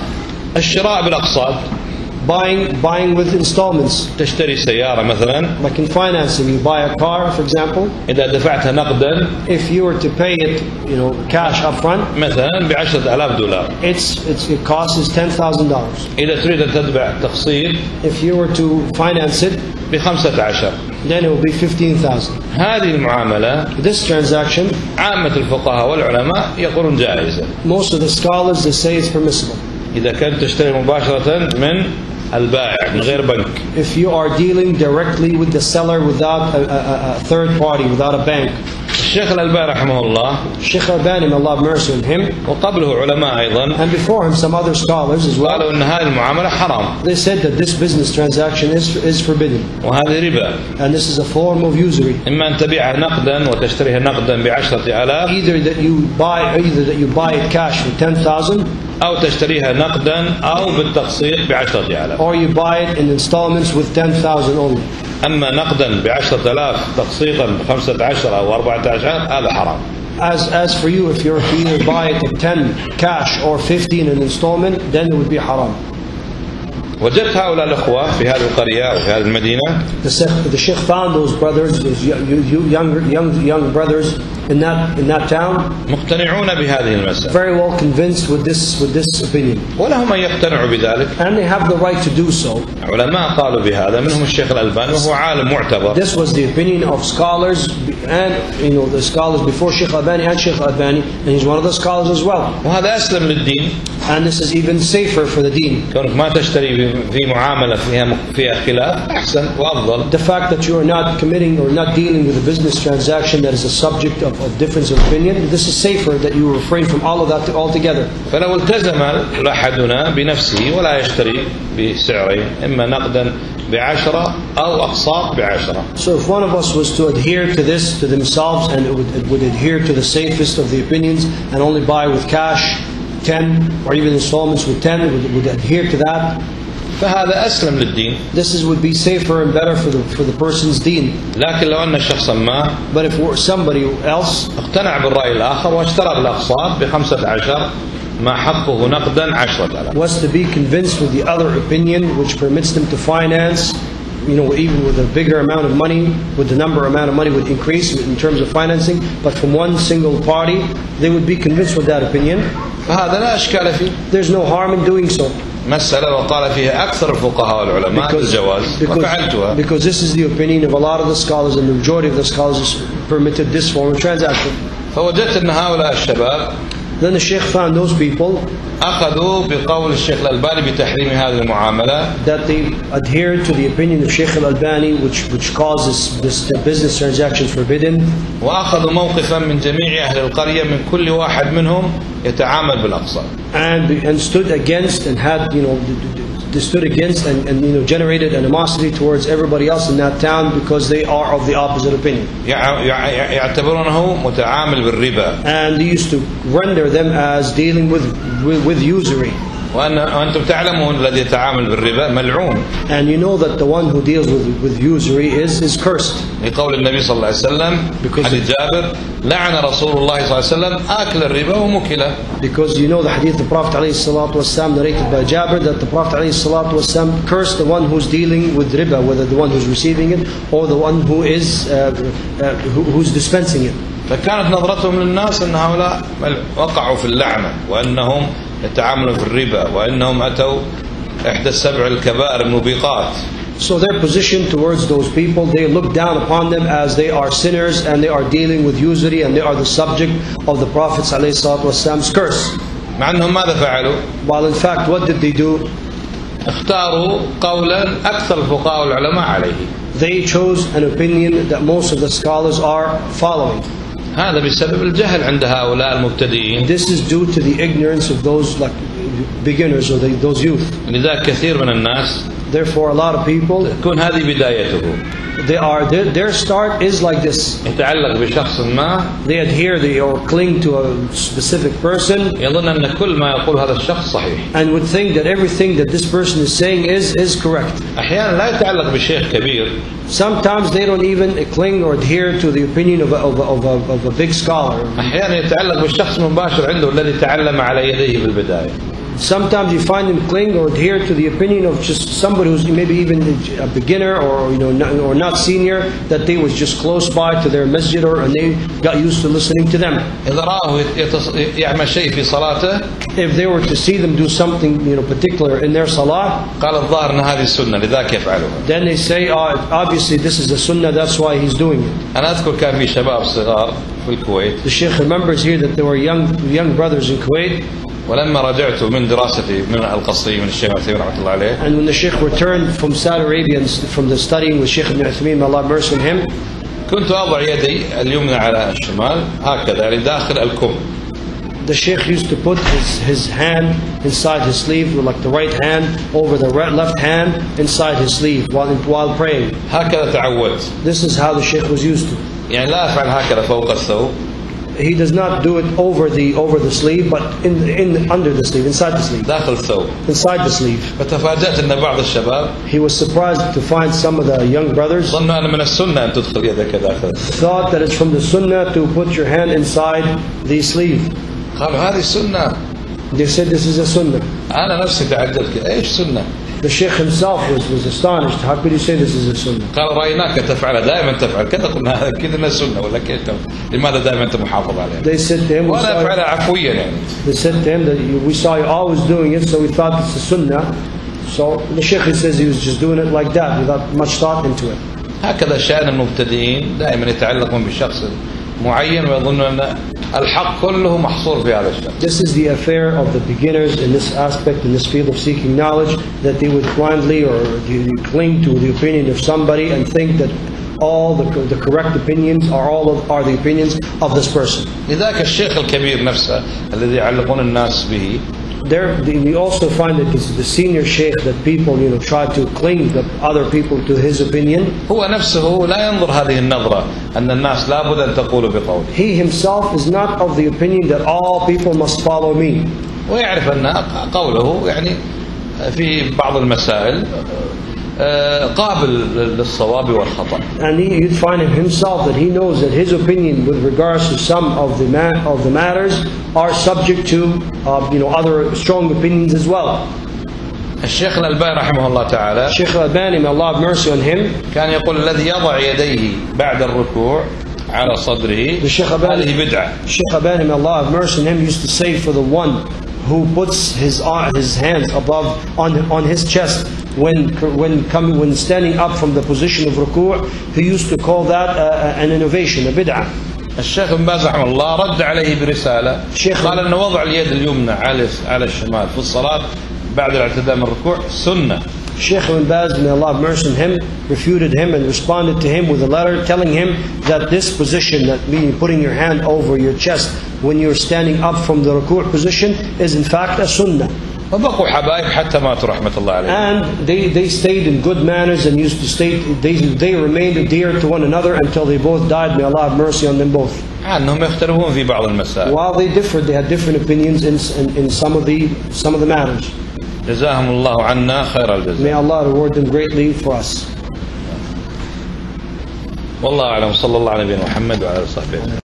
الشراء بالأقساط. Buying buying with installments. تشتري سيارة مثلا. Like in financing, you buy a car, for example. إذا دفعتها نقدا. If you were to pay it, you know, cash up front. مثلا بعشرة آلاف دولار. It's it's it costs ten thousand dollars. إذا تريد أن تتبع تقسيط. If you were to finance it. بخمسة عشر. Then it will be fifteen thousand. هذه المعاملة. This transaction. عامة الفقهاء والعلماء يقولون جائزة. Most of the scholars they say it's permissible. إذا كنت تشتري مباشرة من البائع من غير بنك. If you are dealing directly with the seller without a, a, a third party, without a bank. الشيخ الألباني رحمه الله. Sheikh Albani, may Allah have mercy on him. وقبله علماء أيضا. And before him some other scholars as well. قالوا إن هذه المعاملة حرام. They said that this business transaction is is forbidden. وهذه ربا. And this is a form of usury. إما أن تبيعها نقدا وتشتريها نقدا بعشرة آلاف. Either that you buy, either that you buy it cash for ten thousand. أو تشتريها نقدا أو بالتقسيط بعشرة آلاف. Or you buy it in installments with ten thousand only. أما نقدا بعشرة آلاف تقسيطا بخمسة عشر أو أربعة عشر هذا حرام. As as for you, if you're to either buy it at ten cash or fifteen in installment, then it would be haram. وجدت هؤلاء الأخوة في هذه القرية وفي هذه المدينة. The Sheikh, the Sheikh found those brothers, those young young young brothers in that in that town. مقتنعون بهذه المسألة. Very well convinced with this with this opinion. ولهم أن يقتنعوا بذلك. And they have the right to do so. علماء قالوا بهذا منهم الشيخ الألباني وهو عالم معتبر. This was the opinion of scholars and you know the scholars before Sheikh Albani and Sheikh Albani, and he's one of the scholars as well. وهذا أسلم للدين. And this is even safer for the deen. كونك ما تشتري في معاملة فيها فيها خلاف أحسن وأفضل. The fact that you are not committing or not dealing with a business transaction that is a subject of, of difference of opinion, this is safer that you refrain from all of that altogether. فلو التزم أحدنا بنفسه ولا يشتري بسعرين إما نقدا بعشرة أو أقساط بعشرة. So if one of us was to adhere to this to themselves and it would, it would adhere to the safest of the opinions and only buy with cash ten or even installments with ten, would, would adhere to that. فهذا أسلم للدين. This is would be safer and better for the for the person's deen. لكن لو أن شخصا ما. But if somebody else اقتنع بالرأي الآخر واشترى بالأقساط بخمسة عشر ما حقه نقدا عشرة آلاف. Was to be convinced with the other opinion which permits them to finance, you know, even with a bigger amount of money, with the number amount of money would increase in terms of financing, but from one single party, they would be convinced with that opinion. فهذا لا إشكال فيه. There's no harm in doing so. مسألة وقال فيها أكثر الفقهاء والعلماء بالجواز وفعلتها. Because this is the opinion of a lot of the scholars and the majority of the scholars permitted this form of transaction. فوجدت أن هؤلاء الشباب. Then the Sheikh found those people أخذوا بقول الشيخ الألباني بتحريم هذه المعاملة. That they adhered to the opinion of Sheikh Al-Albani, which which causes this, this business transactions forbidden. وأخذوا موقفا من جميع أهل القرية من كل واحد منهم يتعامل بالأقساط. And and stood against and had you know they stood against and, and you know generated animosity towards everybody else in that town because they are of the opposite opinion. يعتبرونه متعامل بالربا. And they used to render them as dealing with with, with usury. وأنتم تعلمون الذي يتعامل بالربا ملعون. And you know that the one who deals with with usury is is cursed. لقول النبي صلى الله عليه وسلم حديث جابر لعن رسول الله صلى الله عليه وسلم آكل الربا وموكله. Because you know the hadith of the Prophet عليه الصلاة والسلام narrated by Jabir that the Prophet عليه الصلاة والسلام cursed the one who's dealing with riba, whether the one who's receiving it or the one who is uh, uh, who, who's dispensing it. فكانت نظرتهم للناس أن هؤلاء وقعوا في اللعنة وأنهم يتعاملون في الربا وأنهم أتوا إحدى السبع الكبائر الموبقات. So their position towards those people, they look down upon them as they are sinners and they are dealing with usury and they are the subject of the Prophet's ﷺ's curse. مع أنهم ماذا فعلوا؟ While in fact, what did they do? اختاروا قولا أكثر الفقهاء والعلماء عليه. They chose an opinion that most of the scholars are following. هذا بسبب الجهل عند هؤلاء المبتدئين. This is due to the ignorance of those like beginners or those youth. لذلك كثير من الناس Therefore, a lot of people تكون هذه بدايته. they are their, their start is like this. يتعلق بشخص ما They adhere they or cling to a specific person يظن أن كل ما يقول هذا الشخص صحيح. and would think that everything that this person is saying is is correct. أحيانا لا يتعلق بشيخ كبير. Sometimes they don't even cling or adhere to the opinion of a, of a, of a, of a big scholar. أحيانا يتعلق بالشخص المباشر عنده الذي تعلم على يديه في البداية. Sometimes you find them cling or adhere to the opinion of just somebody who's maybe even a beginner or you know not, or not senior, that they was just close by to their masjid or and they got used to listening to them. إذا راه يتص- يعمل شيء في صلاته If they were to see them do something you know particular in their salah, قال الظاهر أن هذه السنة لذاك يفعلها. then they say, oh, obviously this is a sunnah, that's why he's doing it. أنا أذكر كان في شباب صغار في الكويت The Sheikh remembers here that there were young young brothers in Kuwait, ولما رجعت من دراستي من القصري من الشيخ عثيمين رحمة الله عليه and when the Sheikh returned from Saudi Arabia and from the studying with Sheikh Ibn Uthaymeen, may Allah have mercy on him, كنت أضع يدي اليمنى على الشمال هكذا يعني داخل الكم. the Sheikh used to put his, his hand inside his sleeve, like the right hand over the right, left hand inside his sleeve while, while praying. هكذا تعودت. This is how the Sheikh was used to. يعني لا أفعل هكذا فوق الثوب. He does not do it over the over the sleeve, but in in under the sleeve, inside the sleeve, داخل الثوب. inside the sleeve. فتفاجأت أن بعض الشباب He was surprised to find some of the young brothers ظنوا أن من السنة أن تدخل يدك داخل. thought that it's from the sunnah to put your hand inside the sleeve. قالوا هذه السنة. They said this is a sunnah. أنا نفسي تعجبت إيش سنة؟ The Sheikh himself was, was astonished. How could you say this is a sunnah? قال رأيناك تفعل دائما تفعل كذا قلنا هذا كذا إنها سنة ولا كيف لماذا دائما أنت محافظ عليها؟ They said to him, we وأنا saw, أفعلها عفويا يعني. they said to him that you, we saw you always doing it, so we thought it's a sunnah. So the Sheikh, he says he was just doing it like that without much thought into it. هكذا شأن المبتدئين دائما يتعلقون بشخص معين ويظنون أن الحق كله محصور في هذا الشخص. This is the affair of the beginners in this aspect, in this field of seeking knowledge, that they would blindly or cling to the opinion of somebody and think that all the, the correct opinions are all of, are the opinions of this person. لذلك الشيخ الكبير نفسه الذي يعلقون الناس به There, we also find that this is the senior sheikh that people, you know, try to cling the other people to his opinion. هو نفسه لا ينظر هذه النظرة أن الناس لابد أن تقول بقوله. He himself is not of the opinion that all people must follow me. ويعرف أن قوله يعني في بعض المسائل قابل للصواب والخطأ. And he, you'd find in himself that he knows that his opinion with regards to some of the man, of the matters are subject to uh, you know other strong opinions as well. الشيخ الألباني رحمه الله تعالى Sheikh Al-Albani, may Allah have mercy on him, كان يقول الذي يضع يديه بعد الركوع على صدره هذه بدعة. Sheikh Al-Albani, may Allah have mercy on him, used to say for the one who puts his uh, his hands above on on his chest when when coming when standing up from the position of ruku', he used to call that uh, an innovation, a bid'ah. الشيخ ابن باز رحمه الله رد عليه برسالة قال أن وضع اليد اليمنى على على الشمال في الصلاة بعد الاعتدال من الركوع سنة. Sheikh Ibn Baz, may Allah have mercy on him, refuted him and responded to him with a letter telling him that this position, that meaning putting your hand over your chest when you're standing up from the ruku' position, is in fact a sunnah. وبقوا حبايب حتى ماتوا رحمة الله عليهم. And they, they stayed in good manners and used to stay, they, they remained dear to one another until they both died. May Allah have mercy on them both. أنهم يختلفون في بعض المسائل. While they differed, they had different opinions in, in, in some of the some of the matters. جزاهم الله عنا خير الجزاء. May Allah reward them greatly for us. والله أعلم. صلى الله على نبينا محمد وعلى آله وصحبه.